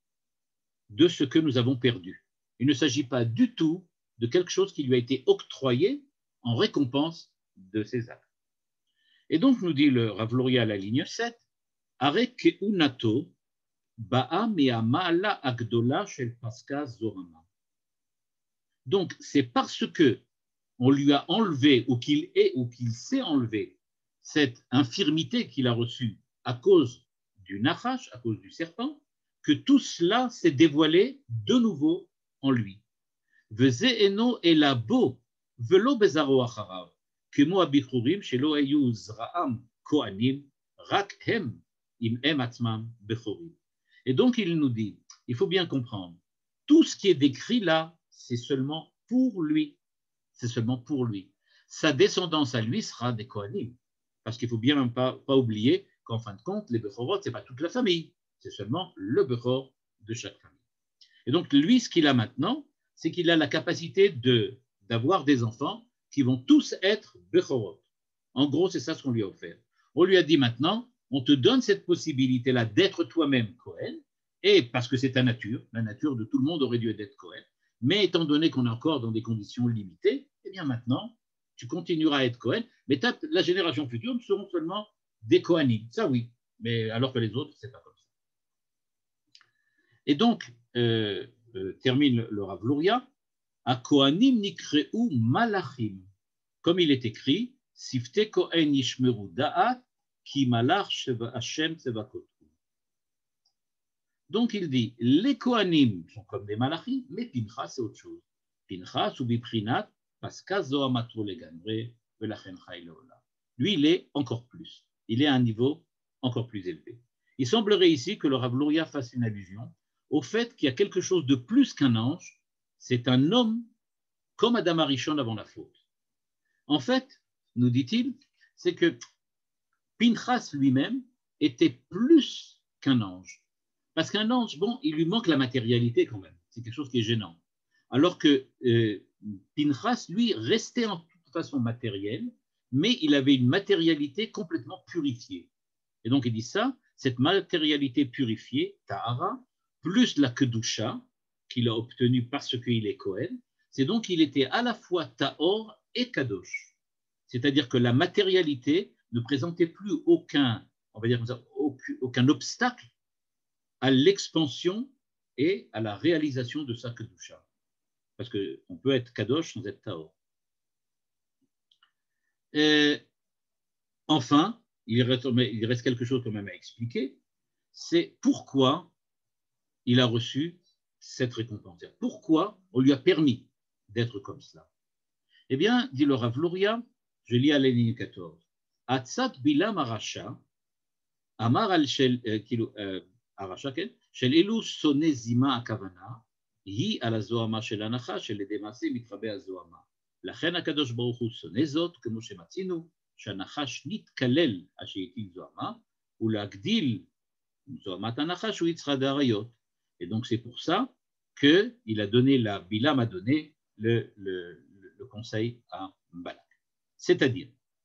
de ce que nous avons perdu. Il ne s'agit pas du tout de quelque chose qui lui a été octroyé en récompense de ses actes. Et donc, nous dit le Rav Luria à la ligne sept, Arek keunato ba'a me'ama'ala agdola shel paska zorama. Donc, c'est parce que on lui a enlevé, ou qu'il est, ou qu'il s'est enlevé, cette infirmité qu'il a reçue à cause du nachash, à cause du serpent, que tout cela s'est dévoilé de nouveau en lui. Veze'eno elabo velo bezaro acharav, kemo abichurim shelo ayu zra'am kohanim rak hem im em atzmam bechorim. Et donc il nous dit, il faut bien comprendre, tout ce qui est décrit là, c'est seulement pour lui. C'est seulement pour lui. Sa descendance à lui sera des Kohanim. Parce qu'il ne faut bien pas, pas oublier qu'en fin de compte, les Bechorot, ce n'est pas toute la famille. C'est seulement le Bechor de chaque famille. Et donc, lui, ce qu'il a maintenant, c'est qu'il a la capacité de, d'avoir des enfants qui vont tous être Bechorot. En gros, c'est ça ce qu'on lui a offert. On lui a dit maintenant, on te donne cette possibilité-là d'être toi-même Kohen, et parce que c'est ta nature, la nature de tout le monde aurait dû être Kohen, mais étant donné qu'on est encore dans des conditions limitées, eh bien maintenant, tu continueras à être Kohen, mais la génération future ne seront seulement des Kohanim. Ça oui, mais alors que les autres, c'est pas comme ça. Et donc, euh, euh, termine le Rav Luria, à Kohanim nikreu malachim, comme il est écrit, Sifte Kohen yishmeru da'at, ki malach Hashem tzevakotu. Donc il dit, les Kohanim sont comme des malachim, mais Pinchas c'est autre chose. Pinchas ou biprinat, paska zoamatro legamre, velachen chai leola. Lui, il est encore plus. Il est à un niveau encore plus élevé. Il semblerait ici que le Rav Luria fasse une allusion au fait qu'il y a quelque chose de plus qu'un ange, c'est un homme comme Adam Arishon avant la faute. En fait, nous dit-il, c'est que Pinchas lui-même était plus qu'un ange. Parce qu'un ange, bon, il lui manque la matérialité quand même. C'est quelque chose qui est gênant. Alors que euh, Pinchas, lui, restait en toute façon matériel, mais il avait une matérialité complètement purifiée. Et donc, il dit ça, cette matérialité purifiée, Tahara, plus la Kedusha, qu'il a obtenue parce qu'il est Kohen, c'est donc qu'il était à la fois Tahor et Kadosh. C'est-à-dire que la matérialité ne présentait plus aucun, on va dire, aucun, aucun obstacle à l'expansion et à la réalisation de sa Kedusha. Parce qu'on peut être Kadosh sans être Tahor. Et enfin, il reste, il reste quelque chose quand même à expliquer, c'est pourquoi il a reçu cette récompense. Pourquoi on lui a permis d'être comme cela. Eh bien, dit le Rav Luria, je lis à la ligne quatorze, Atzat Bilam Arasha, Amar al Shel, Arasha, Shel Elu Sone Zima Akavana, Hi al Azoama Shel Anacha, Shel Edemase Mitrabe Azoama. לכן הקדוש ברוך הוא שונא זאת, כמו שמצינו, שהנחש נתקלל השייטיל זוהמה, ולהגדיל זוהמת הנחש הוא יצחק דאריות. Et donc c'est pour ça qu'il a donné, la Bilam a donné le, le, le conseil à Balak. C'est-à-dire,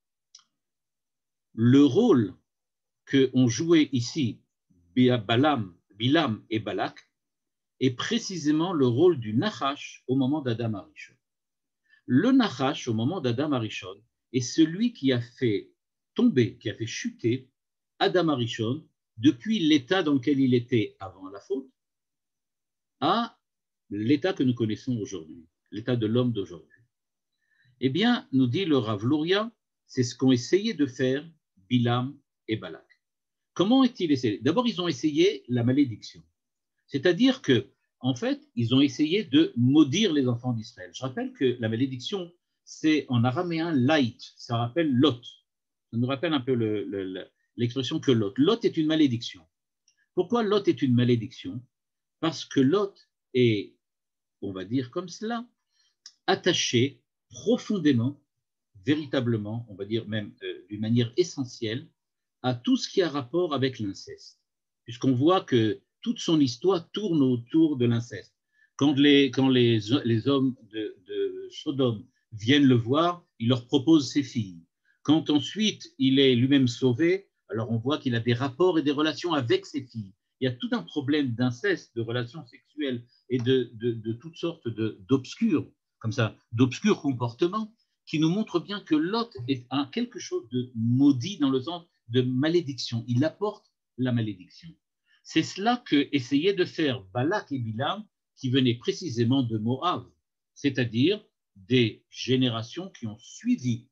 le rôle qu'ont joué ici Bilam, Bilam et Balak est précisément le rôle du Nachash au moment d'Adam Arishon. Le Nachash, au moment d'Adam Arishon, est celui qui a fait tomber, qui a fait chuter Adam Arishon depuis l'état dans lequel il était avant la faute à l'état que nous connaissons aujourd'hui, l'état de l'homme d'aujourd'hui. Eh bien, nous dit le Rav Luria, c'est ce qu'ont essayé de faire Bilam et Balak. Comment ont-ils essayé? D'abord, ils ont essayé la malédiction. C'est-à-dire que, en fait, ils ont essayé de maudire les enfants d'Israël. Je rappelle que la malédiction, c'est en araméen light, ça rappelle Lot. Ça nous rappelle un peu le, le, l'expression que Lot. Lot est une malédiction. Pourquoi Lot est une malédiction? Parce que Lot est, on va dire comme cela, attaché profondément, véritablement, on va dire même euh, d'une manière essentielle, à tout ce qui a rapport avec l'inceste. Puisqu'on voit que toute son histoire tourne autour de l'inceste. Quand les, quand les, les hommes de, de Sodome viennent le voir, il leur propose ses filles. Quand ensuite il est lui-même sauvé, alors on voit qu'il a des rapports et des relations avec ses filles. Il y a tout un problème d'inceste, de relations sexuelles et de, de, de toutes sortes d'obscurs, comme ça, d'obscurs comportements qui nous montrent bien que Lot est un, quelque chose de maudit dans le sens de malédiction. Il apporte la malédiction. C'est cela que essayaient de faire Balak et Bilam, qui venaient précisément de Moab, c'est-à-dire des générations qui ont suivi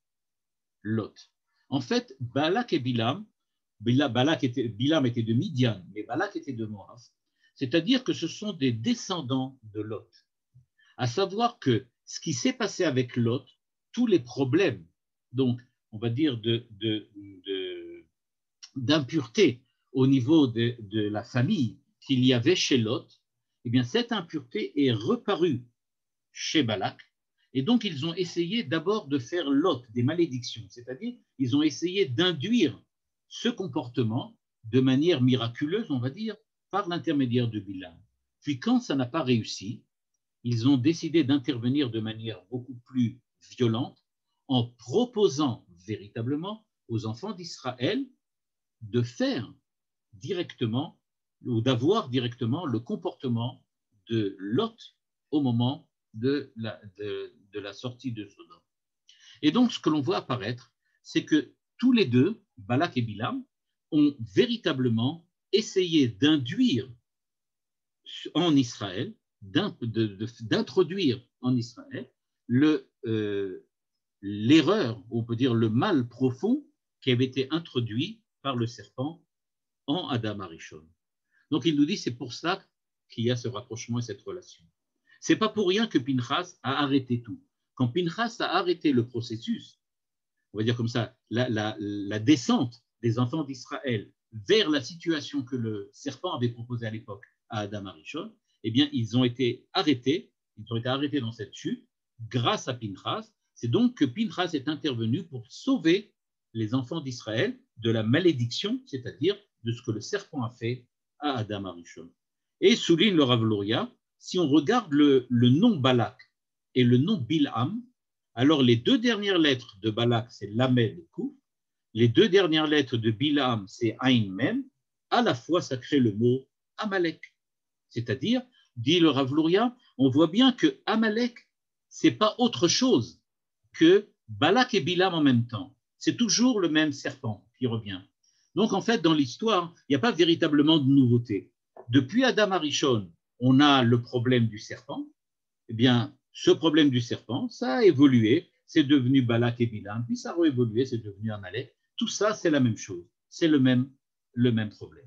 Lot. En fait, Balak et Bilam, Balak était, Bilam était de Midian, mais Balak était de Moab, c'est-à-dire que ce sont des descendants de Lot. À savoir que ce qui s'est passé avec Lot, tous les problèmes, donc on va dire de, de, de, d'impureté au niveau de, de la famille qu'il y avait chez Lot, eh bien cette impureté est reparue chez Balak, et donc ils ont essayé d'abord de faire Lot des malédictions, c'est-à-dire ils ont essayé d'induire ce comportement de manière miraculeuse, on va dire, par l'intermédiaire de Bilam. Puis quand ça n'a pas réussi, ils ont décidé d'intervenir de manière beaucoup plus violente en proposant véritablement aux enfants d'Israël de faire directement ou d'avoir directement le comportement de Lot au moment de la, de, de la sortie de Sodome. Et donc, ce que l'on voit apparaître, c'est que tous les deux, Balak et Bilam, ont véritablement essayé d'induire en Israël, d'introduire en Israël le, euh, l'erreur, on peut dire le mal profond qui avait été introduit par le serpent en Adam Arishon. Donc il nous dit c'est pour ça qu'il y a ce rapprochement et cette relation. C'est pas pour rien que Pinchas a arrêté tout. Quand Pinchas a arrêté le processus, on va dire comme ça, la, la, la descente des enfants d'Israël vers la situation que le serpent avait proposée à l'époque à Adam Arishon, eh bien ils ont été arrêtés, ils ont été arrêtés dans cette chute grâce à Pinchas. C'est donc que Pinchas est intervenu pour sauver les enfants d'Israël de la malédiction, c'est-à-dire de ce que le serpent a fait à Adam Arishon. Et souligne le Rav Luria, si on regarde le, le nom Balak et le nom Bilham, alors les deux dernières lettres de Balak, c'est Lamed et Kouf, les deux dernières lettres de Bilham, c'est Ain Mem, à la fois ça crée le mot Amalek. C'est-à-dire, dit le Rav Luria, on voit bien que Amalek, c'est pas autre chose que Balak et Bilam en même temps. C'est toujours le même serpent qui revient. Donc, en fait, dans l'histoire, il n'y a pas véritablement de nouveauté. Depuis Adam Arishon, on a le problème du serpent. Eh bien, ce problème du serpent, ça a évolué. C'est devenu Balak et Bilam, puis ça a réévolué, c'est devenu Amalek. Tout ça, c'est la même chose. C'est le même, le même problème.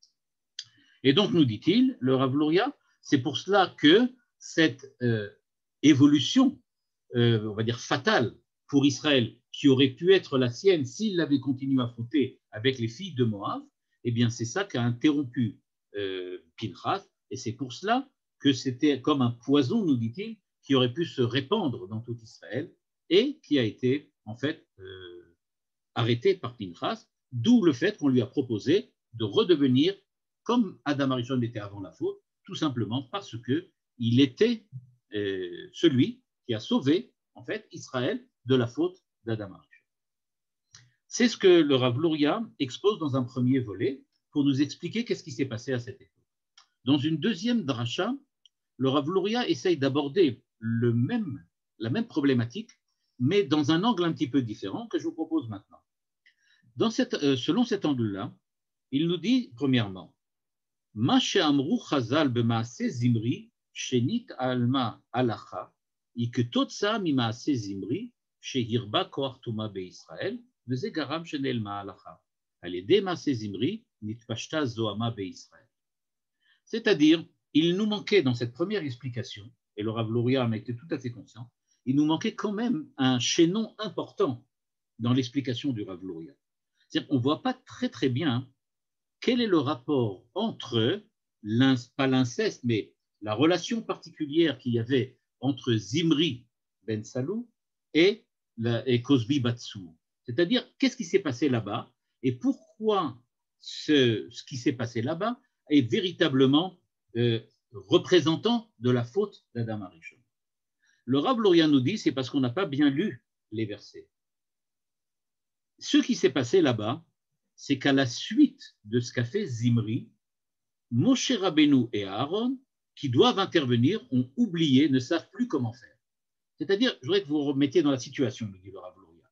Et donc, nous dit-il, le Rav Luria, c'est pour cela que cette euh, évolution, euh, on va dire fatale pour Israël, qui aurait pu être la sienne s'il avait continué à frotter avec les filles de Moab, eh bien, c'est ça qu'a interrompu euh, Pinchas, et c'est pour cela que c'était comme un poison, nous dit-il, qui aurait pu se répandre dans tout Israël et qui a été, en fait, euh, arrêté par Pinchas, d'où le fait qu'on lui a proposé de redevenir comme Adam Arishon était avant la faute, tout simplement parce qu'il était euh, celui qui a sauvé, en fait, Israël de la faute d'Adam Arishon. C'est ce que le Rav Luria expose dans un premier volet pour nous expliquer qu'est-ce qui s'est passé à cette époque. Dans une deuxième dracha, le Rav Luria essaye d'aborder le même, la même problématique, mais dans un angle un petit peu différent que je vous propose maintenant. Dans cette, euh, selon cet angle-là, il nous dit, premièrement, Ma she'amru chazal b'maaseh zimri shenit alma halacha iketotza mimaaseh zimri Shehirba koach tuma beIsraël, veze garam shenelma halacha. Aledé maaseh zimri, nitpashta zohama beIsraël. C'est-à-dire, il nous manquait dans cette première explication, et le Rav Luria en était tout à fait conscient, il nous manquait quand même un chaînon important dans l'explication du Rav Luria. C'est-à-dire qu'on ne voit pas très très bien quel est le rapport entre, pas l'inceste, mais la relation particulière qu'il y avait entre Zimri ben Salou et, la, et Cosbi Batsou. C'est-à-dire, qu'est-ce qui s'est passé là-bas et pourquoi ce, ce qui s'est passé là-bas est véritablement euh, représentant de la faute d'Adam Arishon. Le Rav Luria nous dit, c'est parce qu'on n'a pas bien lu les versets. Ce qui s'est passé là-bas, c'est qu'à la suite de ce qu'a fait Zimri, Moshe Rabbeinu et Aaron, qui doivent intervenir, ont oublié, ne savent plus comment faire. C'est-à-dire, je voudrais que vous vous remettiez dans la situation, nous dit le Rav Luria.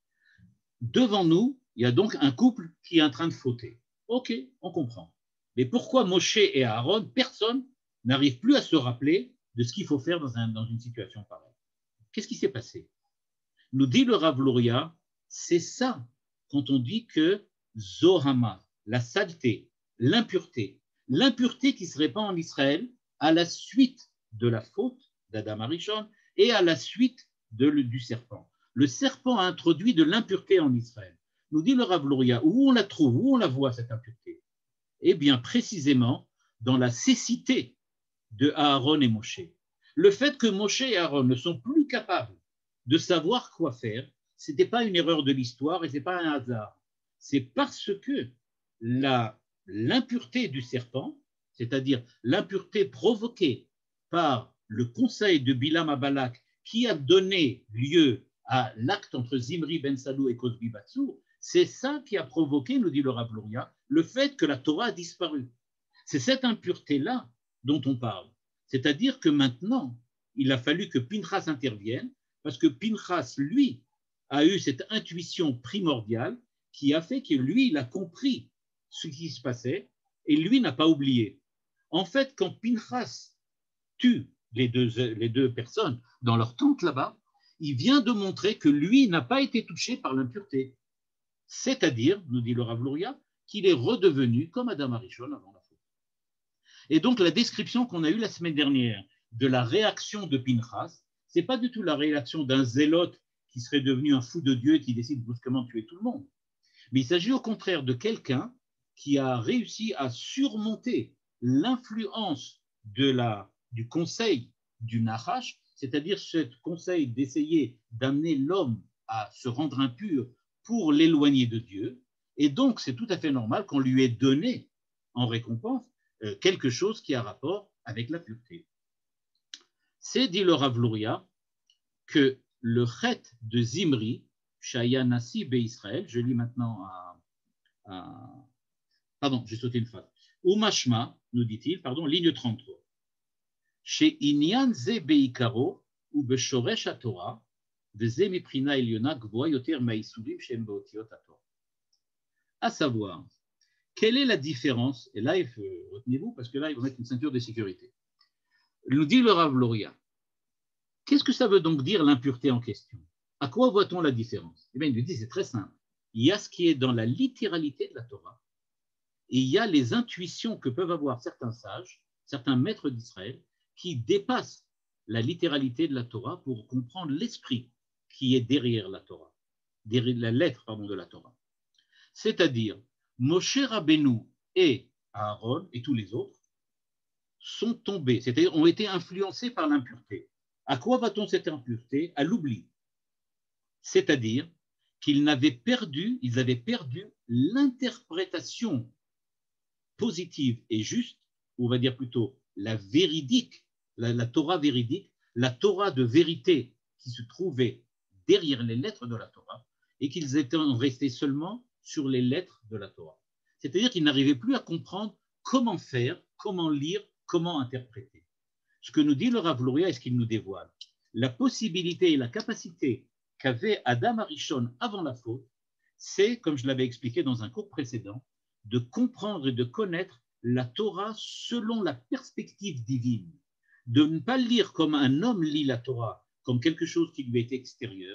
Devant nous, il y a donc un couple qui est en train de fauter. Ok, on comprend. Mais pourquoi Moshe et Aaron, personne n'arrive plus à se rappeler de ce qu'il faut faire dans, un, dans une situation pareille? Qu'est-ce qui s'est passé? Nous dit le Rav Luria, c'est ça quand on dit que Zohama, la saleté, l'impureté, l'impureté qui se répand en Israël à la suite de la faute d'Adam Arishon et à la suite de, du serpent. Le serpent a introduit de l'impureté en Israël. Nous dit le Rav Luria, où on la trouve, où on la voit cette impureté? Eh bien, précisément dans la cécité de Aaron et Moshe. Le fait que Moshe et Aaron ne sont plus capables de savoir quoi faire, ce n'était pas une erreur de l'histoire et ce n'est pas un hasard. C'est parce que la, l'impureté du serpent, c'est-à-dire l'impureté provoquée par le conseil de Bilam à Balak qui a donné lieu à l'acte entre Zimri ben Salou et Cosbi Batsou, c'est ça qui a provoqué, nous dit le Rav Luria, le fait que la Torah a disparu. C'est cette impureté-là dont on parle. C'est-à-dire que maintenant, il a fallu que Pinchas intervienne, parce que Pinchas, lui, a eu cette intuition primordiale qui a fait que lui, il a compris ce qui se passait et lui n'a pas oublié. En fait, quand Pinchas tue les deux, les deux personnes dans leur tente là-bas, il vient de montrer que lui n'a pas été touché par l'impureté. C'est-à-dire, nous dit le Rav Luria, qu'il est redevenu comme Adam Arishon avant la faute. Et donc, la description qu'on a eue la semaine dernière de la réaction de Pinchas, ce n'est pas du tout la réaction d'un zélote qui serait devenu un fou de Dieu et qui décide brusquement de tuer tout le monde. Mais il s'agit au contraire de quelqu'un qui a réussi à surmonter l'influence de la, du conseil du Nachash, c'est-à-dire ce conseil d'essayer d'amener l'homme à se rendre impur pour l'éloigner de Dieu. Et donc, c'est tout à fait normal qu'on lui ait donné en récompense euh, quelque chose qui a rapport avec la pureté. C'est, dit le Rav Luria, que le chet de Zimri, Shaya Nasi Be-Israël, je lis maintenant à, à pardon, j'ai sauté une phrase. Umashma, nous dit-il, pardon, ligne trente-trois. Chez Inyan Ze Beikaro ou Beshoresh Torah, Veze Miprina Eliona Gvoa Yoter Maïsurim Shem Beotiot Torah. À savoir, quelle est la différence, et là, retenez-vous, parce que là, il faut mettre une ceinture de sécurité. Nous dit le Rav Luria. Qu'est-ce que ça veut donc dire l'impureté en question? À quoi voit-on la différence? Eh bien, il nous dit, c'est très simple. Il y a ce qui est dans la littéralité de la Torah, et il y a les intuitions que peuvent avoir certains sages, certains maîtres d'Israël, qui dépassent la littéralité de la Torah pour comprendre l'esprit qui est derrière la Torah, derrière la lettre pardon, de la Torah. C'est-à-dire, Moshe Rabbeinu et Aaron et tous les autres sont tombés, c'est-à-dire ont été influencés par l'impureté. À quoi va-t-on cette impureté? À l'oubli. C'est-à-dire qu'ils avaient perdu, ils avaient perdu l'interprétation positive et juste, ou on va dire plutôt la véridique, la, la Torah véridique, la Torah de vérité qui se trouvait derrière les lettres de la Torah, et qu'ils étaient restés seulement sur les lettres de la Torah. C'est-à-dire qu'ils n'arrivaient plus à comprendre comment faire, comment lire, comment interpréter. Ce que nous dit le Rav Luria est ce qu'il nous dévoile. La possibilité et la capacité qu'avait Adam Arishon avant la faute, c'est, comme je l'avais expliqué dans un cours précédent, de comprendre et de connaître la Torah selon la perspective divine, de ne pas le lire comme un homme lit la Torah, comme quelque chose qui lui est extérieur,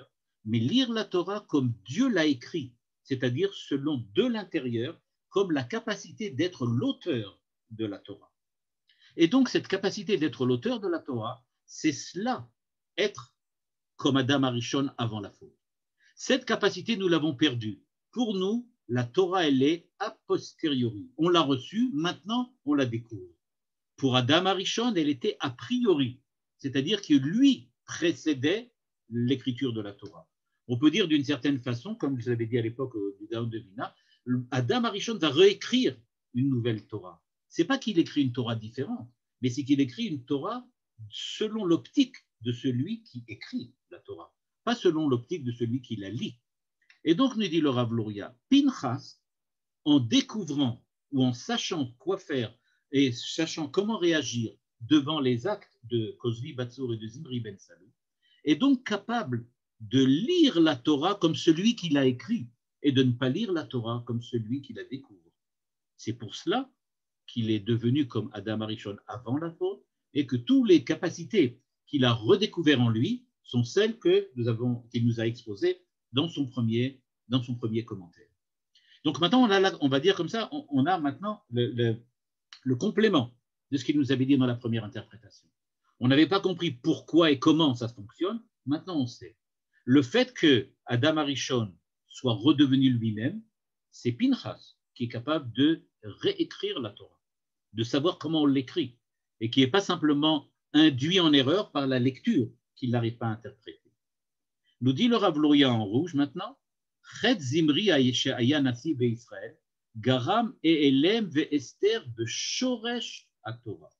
mais lire la Torah comme Dieu l'a écrit, c'est-à-dire selon de l'intérieur, comme la capacité d'être l'auteur de la Torah. Et donc, cette capacité d'être l'auteur de la Torah, c'est cela, être comme Adam Arishon avant la faute. Cette capacité, nous l'avons perdue. Pour nous, la Torah, elle est a posteriori. On l'a reçue, maintenant, on la découvre. Pour Adam Arishon, elle était a priori, c'est-à-dire que lui précédait l'écriture de la Torah. On peut dire d'une certaine façon, comme vous l'avez dit à l'époque du Gaon de Vilna, Adam Arishon va réécrire une nouvelle Torah. Ce n'est pas qu'il écrit une Torah différente, mais c'est qu'il écrit une Torah selon l'optique de celui qui écrit la Torah, pas selon l'optique de celui qui la lit. Et donc, nous dit le Rav Luria, Pinchas, en découvrant ou en sachant quoi faire et sachant comment réagir devant les actes de Kozvi Batsur et de Zimri Ben Salou, est donc capable de lire la Torah comme celui qui l'a écrit et de ne pas lire la Torah comme celui qui la découvre. C'est pour cela qu'il est devenu comme Adam Arishon avant la faute et que toutes les capacités qu'il a redécouvertes en lui sont celles que nous avons, qu'il nous a exposées dans son premier, dans son premier commentaire. Donc maintenant, on, a, on va dire comme ça, on, on a maintenant le, le, le complément de ce qu'il nous avait dit dans la première interprétation. On n'avait pas compris pourquoi et comment ça fonctionne, maintenant on sait. Le fait que Adam Arishon soit redevenu lui-même, c'est Pinchas qui est capable de réécrire la Torah, de savoir comment on l'écrit, et qui n'est pas simplement induit en erreur par la lecture qu'il n'arrive pas à interpréter. Nous dit le Rav Luria en rouge maintenant, Chet Zimri aya nasi be'Israël, garam e'elem ve'ester be'shoresh haTorah.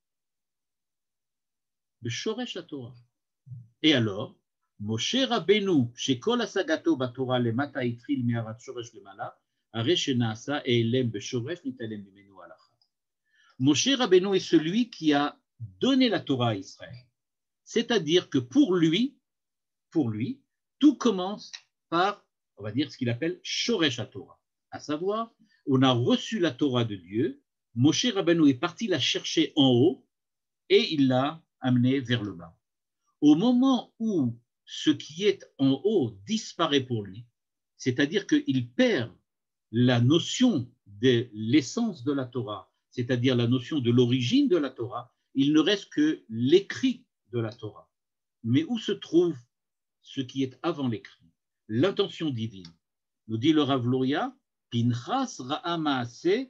Be'shoresh haTorah. Et alors, Moshe Rabbeinu, shekol asagato b'Torah lemata itril me'arat shoresh lemala, are shenaasa e'elem be'shoresh nitalem mimenu halacha. Moshe Rabbeinu est celui qui a donné la Torah à Israël. C'est-à-dire que pour lui, pour lui, tout commence par, on va dire, ce qu'il appelle Shoresh HaTorah. À savoir, on a reçu la Torah de Dieu, Moshe Rabbeinu est parti la chercher en haut et il l'a amenée vers le bas. Au moment où ce qui est en haut disparaît pour lui, c'est-à-dire qu'il perd la notion de l'essence de la Torah, c'est-à-dire la notion de l'origine de la Torah, il ne reste que l'écrit de la Torah. Mais où se trouve ce qui est avant l'écrit, l'intention divine? Nous dit le Rav Luria, Pinchas ra'a ma'aseh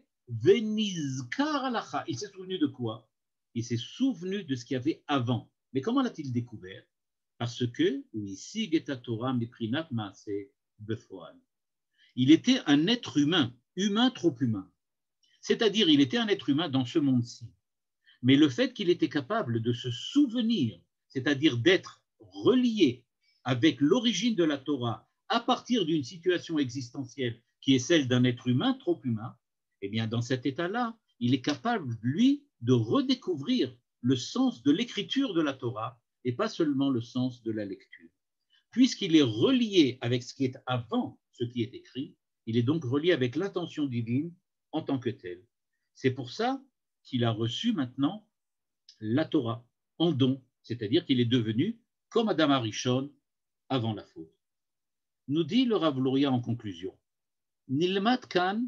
venizkar halacha. Il s'est souvenu de quoi? Il s'est souvenu de ce qu'il y avait avant. Mais comment l'a-t-il découvert? Parce que Torah miprinat ma'aseh befoal. Il était un être humain, humain trop humain. C'est-à-dire, il était un être humain dans ce monde-ci. Mais le fait qu'il était capable de se souvenir, c'est-à-dire d'être relié avec l'origine de la Torah à partir d'une situation existentielle qui est celle d'un être humain trop humain, eh bien, dans cet état-là, il est capable, lui, de redécouvrir le sens de l'écriture de la Torah et pas seulement le sens de la lecture. Puisqu'il est relié avec ce qui est avant ce qui est écrit, il est donc relié avec l'intention divine en tant que telle. C'est pour ça qu'il a reçu maintenant la Torah en don, c'est-à-dire qu'il est devenu comme Adam Arishon avant la faute. Nous dit le Rav Luria en conclusion, Nilmat kan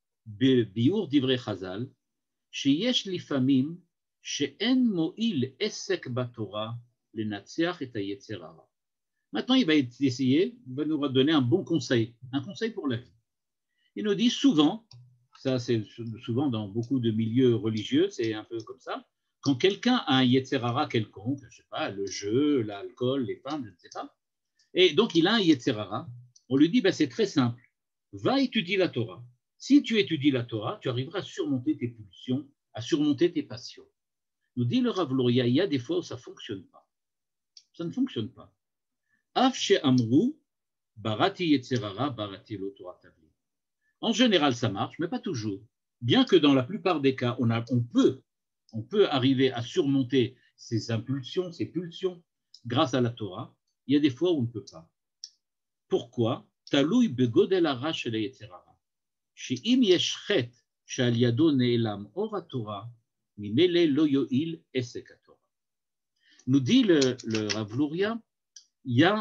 bebiur divrei Chazal, sheyesh lifamim she'en mo'il esek batorah lenatseach et hayetzer hara. Maintenant, il va essayer, il va nous donner un bon conseil, un conseil pour la vie. Il nous dit souvent, ça c'est souvent dans beaucoup de milieux religieux, c'est un peu comme ça, quand quelqu'un a un yetzer hara quelconque, je ne sais pas, le jeu, l'alcool, les femmes, je ne sais pas, et donc il a un yetzer hara, on lui dit, ben, c'est très simple, va étudier la Torah. Si tu étudies la Torah, tu arriveras à surmonter tes pulsions, à surmonter tes passions. Nous dit le Rav Luria, il y a des fois où ça ne fonctionne pas. Ça ne fonctionne pas. Af she'amru, barati yetzer hara, barati lo Torah tavli. En général, ça marche, mais pas toujours. Bien que dans la plupart des cas, on, a, on, peut, on peut arriver à surmonter ces impulsions, ces pulsions, grâce à la Torah, il y a des fois où on ne peut pas. Pourquoi? Taloui begodel hara shel yetzer hara. She'im yesh chet she'al yado ne'elam or haTorah, mimele lo yo'il esek haTorah. Nous dit le, le Rav Luria, il y a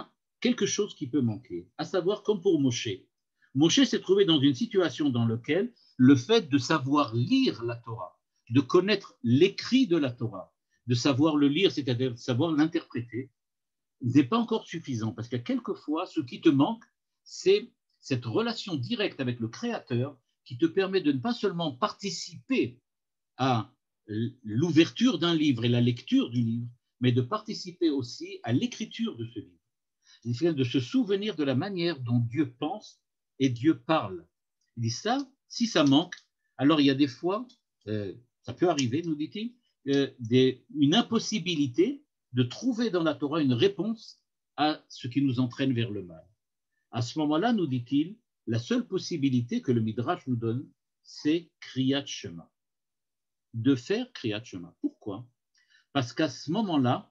quelque chose qui peut manquer, à savoir comme pour Moshe. Moshe s'est trouvé dans une situation dans laquelle le fait de savoir lire la Torah, de connaître l'écrit de la Torah, de savoir le lire, c'est-à-dire de savoir l'interpréter, n'est pas encore suffisant, parce qu'il y a quelquefois, ce qui te manque, c'est cette relation directe avec le Créateur qui te permet de ne pas seulement participer à l'ouverture d'un livre et la lecture du livre, mais de participer aussi à l'écriture de ce livre. Il de se souvenir de la manière dont Dieu pense et Dieu parle. Il dit ça, si ça manque, alors il y a des fois, euh, ça peut arriver, nous dit-il, euh, des, une impossibilité de trouver dans la Torah une réponse à ce qui nous entraîne vers le mal. À ce moment-là, nous dit-il, la seule possibilité que le Midrash nous donne, c'est Kriyat Shema. De faire Kriyat Shema. Pourquoi? Parce qu'à ce moment-là,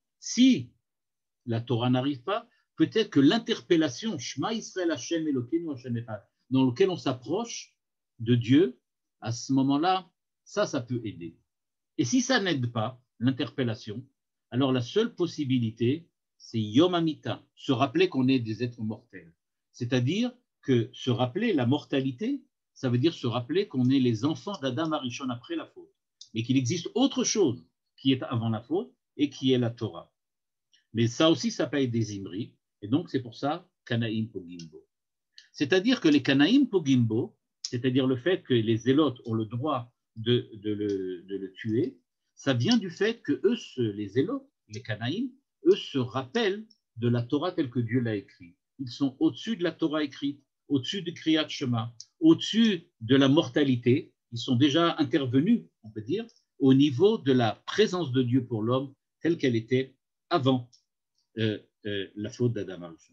si la Torah n'arrive pas, peut-être que l'interpellation Shema Israël Hashem Elokeinu Hashem Echad, dans lequel on s'approche de Dieu, à ce moment-là, ça, ça peut aider. Et si ça n'aide pas, l'interpellation, alors la seule possibilité, c'est Yom Hamita, se rappeler qu'on est des êtres mortels. C'est-à-dire que se rappeler la mortalité, ça veut dire se rappeler qu'on est les enfants d'Adam Arishon après la faute, mais qu'il existe autre chose qui est avant la faute et qui est la Torah. Mais ça aussi, ça paye des imri, et donc c'est pour ça Kanaïm Pogimbo. C'est-à-dire que les Kanaïm Pogimbo, c'est-à-dire le fait que les zélotes ont le droit de, de, le, de le tuer, ça vient du fait que eux, les zélotes, les Kanaïm, eux se rappellent de la Torah telle que Dieu l'a écrite. Ils sont au-dessus de la Torah écrite, au-dessus du Kriyat Shema, au-dessus de la mortalité. Ils sont déjà intervenus, on peut dire, au niveau de la présence de Dieu pour l'homme telle qu'elle était avant euh, euh, la faute d'Adam Arishon.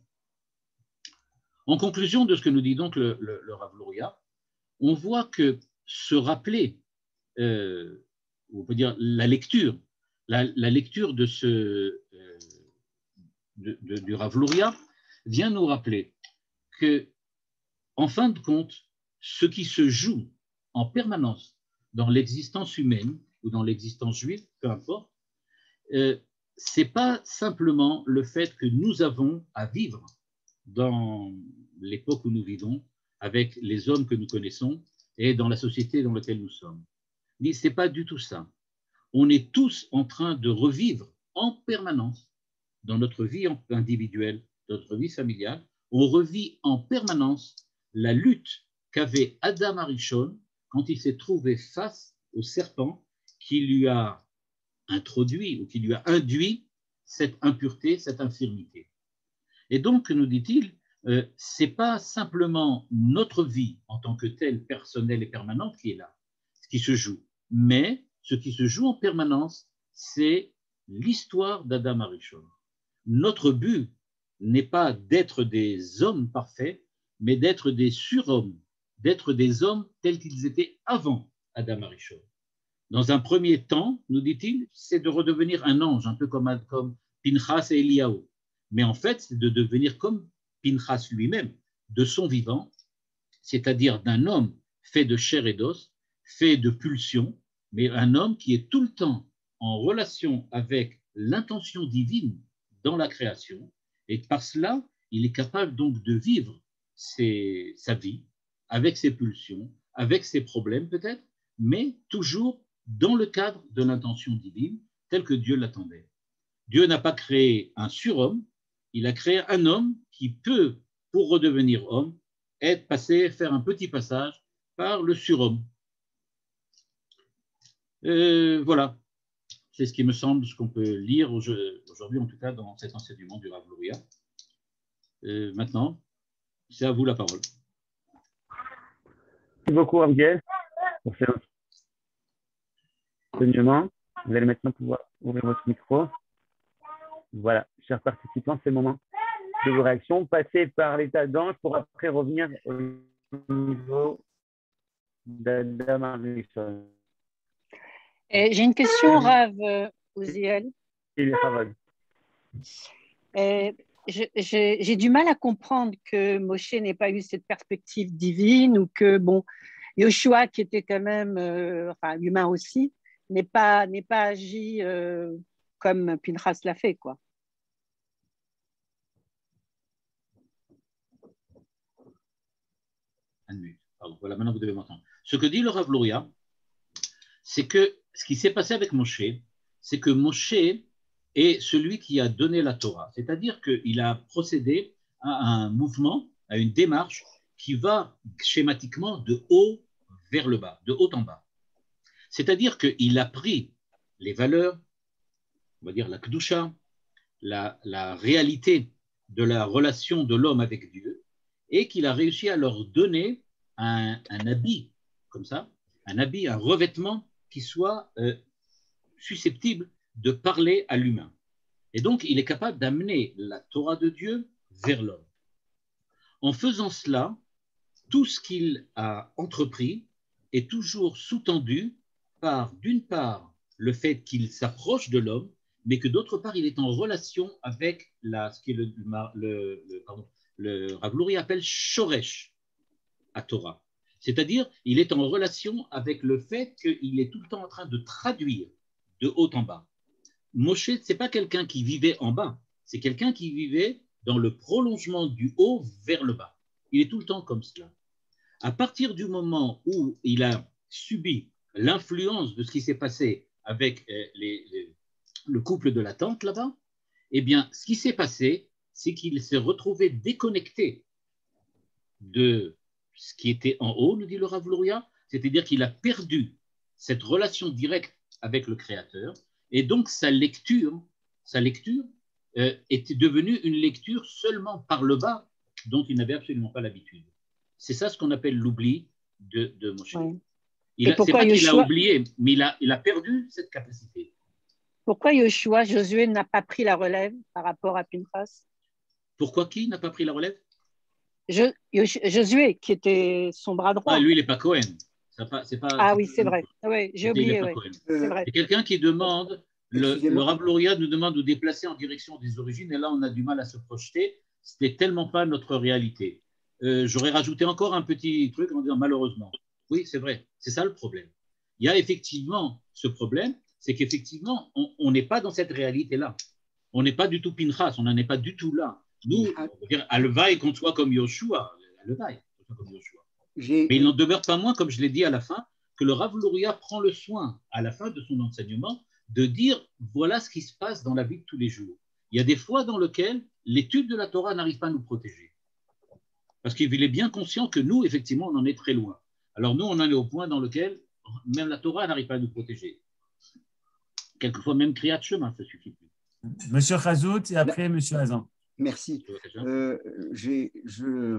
En conclusion de ce que nous dit donc le, le, le Rav Luria, on voit que se rappeler, euh, on peut dire la lecture, la, la lecture de ce, euh, de, de, du Rav Luria vient nous rappeler que, en fin de compte, ce qui se joue en permanence dans l'existence humaine ou dans l'existence juive, peu importe, euh, c'est pas simplement le fait que nous avons à vivre dans l'époque où nous vivons, avec les hommes que nous connaissons et dans la société dans laquelle nous sommes. Mais ce n'est pas du tout ça. On est tous en train de revivre en permanence, dans notre vie individuelle, dans notre vie familiale, on revit en permanence la lutte qu'avait Adam Arishon quand il s'est trouvé face au serpent qui lui a introduit ou qui lui a induit cette impureté, cette infirmité. Et donc, nous dit-il, euh, ce n'est pas simplement notre vie en tant que telle, personnelle et permanente qui est là, ce qui se joue, mais ce qui se joue en permanence, c'est l'histoire d'Adam Arishon. Notre but n'est pas d'être des hommes parfaits, mais d'être des surhommes, d'être des hommes tels qu'ils étaient avant Adam Arishon. Dans un premier temps, nous dit-il, c'est de redevenir un ange, un peu comme, comme Pinchas et Eliyahu. Mais en fait, c'est de devenir comme Pinchas lui-même, de son vivant, c'est-à-dire d'un homme fait de chair et d'os, fait de pulsions, mais un homme qui est tout le temps en relation avec l'intention divine dans la création, et par cela, il est capable donc de vivre ses, sa vie avec ses pulsions, avec ses problèmes peut-être, mais toujours dans le cadre de l'intention divine, telle que Dieu l'attendait. Dieu n'a pas créé un surhomme, il a créé un homme qui peut, pour redevenir homme, être passé, faire un petit passage par le surhomme. Euh, voilà, c'est ce qui me semble, ce qu'on peut lire aujourd'hui, en tout cas dans cet enseignement du Rav Luria. Euh, maintenant, c'est à vous la parole. Merci beaucoup, Abdiel, pour cet enseignement. Vous allez maintenant pouvoir ouvrir votre micro. Voilà, chers participants, c'est le moment de vos réactions. Passez par l'état d'ange pour après revenir au niveau d'Adam Arishon. J'ai une question, Rav Uziel. J'ai du mal à comprendre que Moshe n'ait pas eu cette perspective divine ou que, bon, Yoshua, qui était quand même, euh, enfin, humain aussi, n'ait pas, n'ait pas agi euh, comme Pinchas l'a fait, quoi. Un minute. Pardon. Voilà, maintenant vous devez m'entendre. Ce que dit le Rav Luria, c'est que ce qui s'est passé avec Moshe, c'est que Moshe est celui qui a donné la Torah. C'est-à-dire qu'il a procédé à un mouvement, à une démarche qui va schématiquement de haut vers le bas, de haut en bas. C'est-à-dire qu'il a pris les valeurs, on va dire la Kedusha, la, la réalité de la relation de l'homme avec Dieu, et qu'il a réussi à leur donner un, un habit, comme ça, un habit, un revêtement qui soit euh, susceptible de parler à l'humain. Et donc, il est capable d'amener la Torah de Dieu vers l'homme. En faisant cela, tout ce qu'il a entrepris est toujours sous-tendu par, d'une part, le fait qu'il s'approche de l'homme, mais que d'autre part, il est en relation avec la, ce que le, le, le, pardon, le Rav Luria appelle Shoresh à Torah. C'est-à-dire, il est en relation avec le fait qu'il est tout le temps en train de traduire de haut en bas. Moshe, ce n'est pas quelqu'un qui vivait en bas, c'est quelqu'un qui vivait dans le prolongement du haut vers le bas. Il est tout le temps comme cela. À partir du moment où il a subi l'influence de ce qui s'est passé avec les, les, le couple de la tente là-bas, eh bien, ce qui s'est passé, c'est qu'il s'est retrouvé déconnecté de ce qui était en haut, nous dit le Rav Luria, c'est-à-dire qu'il a perdu cette relation directe avec le Créateur, et donc sa lecture, sa lecture euh, était devenue une lecture seulement par le bas, dont il n'avait absolument pas l'habitude. C'est ça ce qu'on appelle l'oubli de, de Moshe. Ouais. Ce n'est pas qu'il Yoshua... a oublié, mais il a, il a perdu cette capacité. Pourquoi Yoshua, Josué, n'a pas pris la relève par rapport à Pinchas? Pourquoi qui n'a pas pris la relève? Je, Josué, qui était son bras droit. Ah, lui, il n'est pas Cohen. Pas, pas, ah oui, c'est vrai. Oui, j'ai oublié. Ouais. C'est vrai. quelqu'un qui demande, le, le Rav Luria nous demande de déplacer en direction des origines, et là, on a du mal à se projeter. Ce n'est tellement pas notre réalité. Euh, J'aurais rajouté encore un petit truc en disant malheureusement. Oui, c'est vrai. C'est ça le problème. Il y a effectivement ce problème, c'est qu'effectivement, on n'est pas dans cette réalité-là. On n'est pas du tout Pinchas, on n'en est pas du tout là. Nous, on veut dire, Alvaï qu'on soit comme Yoshua, Alvaï qu'on soit comme Yoshua. Mais il n'en demeure pas moins, comme je l'ai dit à la fin, que le Rav Luria prend le soin, à la fin de son enseignement, de dire voilà ce qui se passe dans la vie de tous les jours. Il y a des fois dans lesquelles l'étude de la Torah n'arrive pas à nous protéger. Parce qu'il est bien conscient que nous, effectivement, on en est très loin. Alors nous, on en est au point dans lequel même la Torah n'arrive pas à nous protéger. Quelquefois, même Kriyat Shema, ça suffit plus. Monsieur Chazout et après Monsieur Hazan. Merci. Euh, j'ai, je,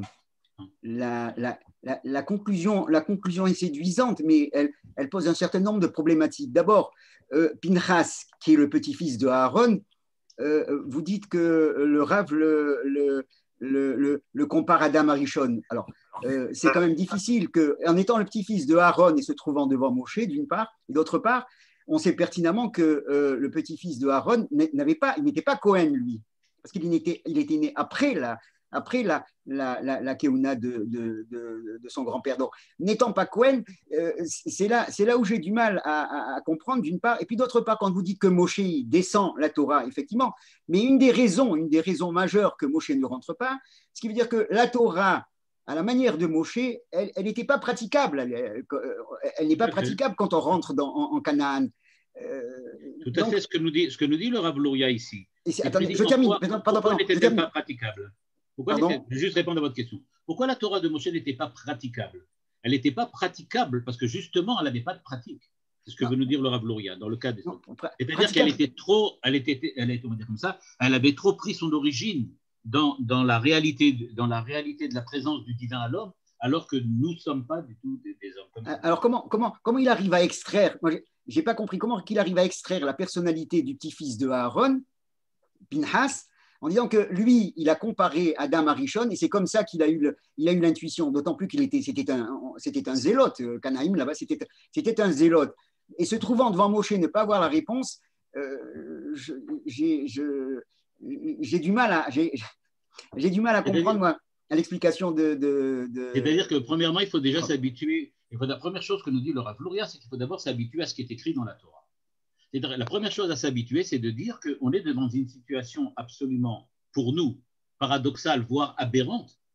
la, la, la, la, conclusion, la conclusion est séduisante, mais elle, elle pose un certain nombre de problématiques. D'abord, euh, Pinchas, qui est le petit-fils de Aaron, euh, vous dites que le Rav le, le, le, le, le compare à Adam Arishon. Alors, euh, c'est quand même difficile qu'en étant le petit-fils de Aaron et se trouvant devant Moshe, d'une part, et d'autre part, on sait pertinemment que euh, le petit-fils de Aaron n'avait pas, il n'était pas Cohen, lui. Parce qu'il était, il était né après la, après la, la, la, la Keuna de, de, de, de son grand-père. Donc, n'étant pas Cohen, euh, c'est là, c'est là où j'ai du mal à, à, à comprendre, d'une part. Et puis, d'autre part, quand vous dites que Moshe descend la Torah, effectivement, mais une des raisons, une des raisons majeures que Moshe ne rentre pas, ce qui veut dire que la Torah, à la manière de Moshe, elle n'était pas praticable. Elle, elle n'est pas praticable quand on rentre dans, en, en Canaan. Euh, Tout à donc, fait ce que nous dit, ce que nous dit le Rav Luria ici. Attendez, je termine. Pourquoi, pardon, pourquoi pardon, n'était-elle pas praticable? Pourquoi pardon je vais juste répondre à votre question. Pourquoi la Torah de Moshe n'était pas praticable? Elle n'était pas praticable parce que justement, elle n'avait pas de pratique. C'est ce que non. veut nous dire le Rav Luria dans le cas des autres. C'est-à-dire qu'elle était trop, elle était, elle était, on va dire comme ça, elle avait trop pris son origine dans, dans, la réalité, dans la réalité de la présence du divin à l'homme, alors que nous ne sommes pas du tout des, des hommes. Comme ça. Alors comment, comment, comment il arrive à extraire, moi j'ai pas compris comment il arrive à extraire la personnalité du petit-fils de Aaron, Pinchas, en disant que lui, il a comparé Adam à Rishon, et c'est comme ça qu'il a eu, le, il a eu l'intuition, d'autant plus qu'il était, c'était un, c'était un zélote, Canaïm là-bas, c'était, c'était un zélote. Et se trouvant devant Moshe, ne pas avoir la réponse, euh, je, j'ai, je, j'ai du mal à, j'ai, j'ai du mal à comprendre, moi, à l'explication de, de, de... C'est-à-dire que premièrement, il faut déjà s'habituer. Il faut, la première chose que nous dit le Rav Luria, c'est qu'il faut d'abord s'habituer à ce qui est écrit dans la Torah. La première chose à s'habituer, c'est de dire qu'on est devant une situation absolument, pour nous, paradoxale, voire aberrante,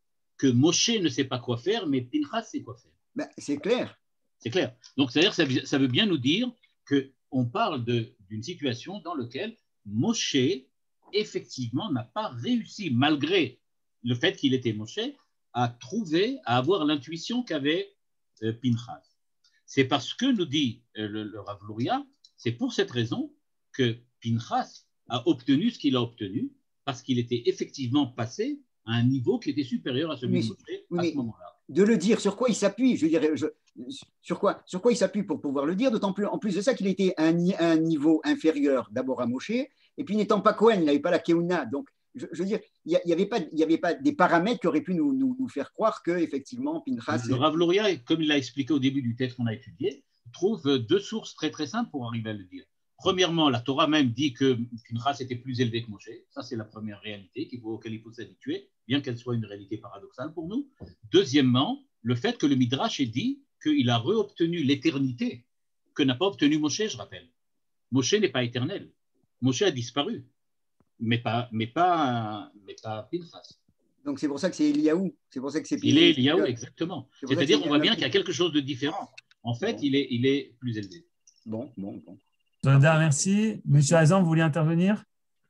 que Moshe ne sait pas quoi faire, mais Pinchas sait quoi faire. Ben, c'est clair. C'est clair. Donc, c'est-à-dire ça, ça veut bien nous dire qu'on parle d'une situation dans laquelle Moshe, effectivement, n'a pas réussi, malgré le fait qu'il était Moshe, à trouver, à avoir l'intuition qu'avait euh, Pinchas. C'est parce que, nous dit euh, le, le Rav Luria, c'est pour cette raison que Pinchas a obtenu ce qu'il a obtenu, parce qu'il était effectivement passé à un niveau qui était supérieur à celui mais, de Moshe oui, à ce moment-là. De le dire, sur quoi il s'appuie, je veux dire, je, sur, quoi, sur quoi il s'appuie pour pouvoir le dire, d'autant plus, en plus de ça qu'il était à un, un niveau inférieur d'abord à Moshe, et puis n'étant pas Cohen, il n'avait pas la Keuna, donc je, je veux dire, il n'y avait, avait pas des paramètres qui auraient pu nous, nous, nous faire croire qu'effectivement Pinchas… Le Rav Luria, comme il l'a expliqué au début du texte qu'on a étudié, trouve deux sources très très simples pour arriver à le dire. Premièrement, la Torah même dit que Pinchas était plus élevé que Moshe. Ça, c'est la première réalité qu'il faut, auquel il faut s'habituer, bien qu'elle soit une réalité paradoxale pour nous. Deuxièmement, le fait que le Midrash ait dit qu'il a réobtenu l'éternité que n'a pas obtenu Moshe, je rappelle. Moshe n'est pas éternel. Moshe a disparu, mais pas, mais pas, mais pas Pinchas. Donc c'est pour ça que c'est Eliaou. C'est pour ça que c'est. Il est Eliaou, exactement. C'est-à-dire qu'on voit bien qu'il y a quelque chose de différent. En fait, bon. il, est, il est plus élevé. Bon, bon, bon. Soledad, merci. Monsieur Hazan, vous vouliez intervenir?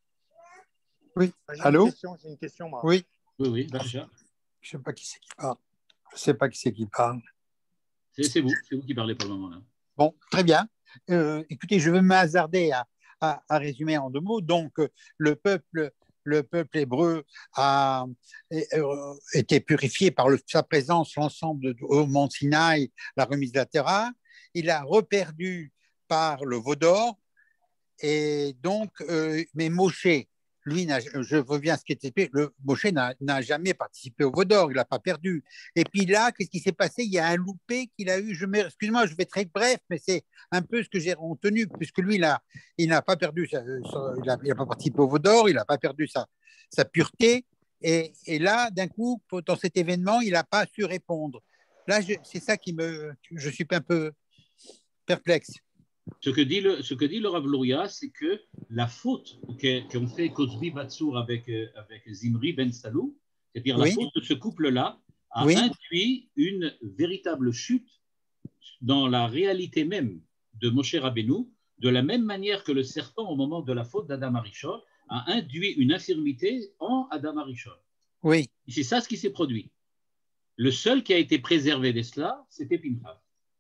Oui. Allô? J'ai une question, moi. Oui. Oui, oui, d'accord. Je ne sais pas qui c'est qui parle. Je ne sais pas qui c'est qui parle. C'est vous, c'est vous qui parlez pour le moment là. Bon, très bien. Euh, écoutez, je vais me hasarder à, à, à résumer en deux mots. Donc, le peuple, le peuple hébreu a euh, été purifié par le, sa présence, l'ensemble au mont Sinaï, la remise de la Torah. Il a reperdu par le veau d'or. Et donc, euh, mais Moshe, lui, je reviens à ce qui était fait, le Moshe n'a jamais participé au veau d'or, il n'a pas perdu. Et puis là, qu'est-ce qui s'est passé? Il y a un loupé qu'il a eu. Excuse-moi, je vais très bref, mais c'est un peu ce que j'ai retenu, puisque lui, là, il n'a pas perdu, sa, sa, il n'a pas participé au veau d'or, il n'a pas perdu sa, sa pureté. Et, et là, d'un coup, dans cet événement, il n'a pas su répondre. Là, c'est ça qui me. Je suis un peu perplexe. Ce que dit le, ce que dit le Rav Luria, c'est que la faute qu'ont fait Kozbi Batsour avec, avec Zimri Ben Salou, c'est-à-dire oui. la faute de ce couple-là, a oui. induit une véritable chute dans la réalité même de Moshe Rabbeinu, de la même manière que le serpent, au moment de la faute d'Adam Arishon, a induit une infirmité en Adam Arishon. Oui. C'est ça ce qui s'est produit. Le seul qui a été préservé de cela, c'était Pinchas.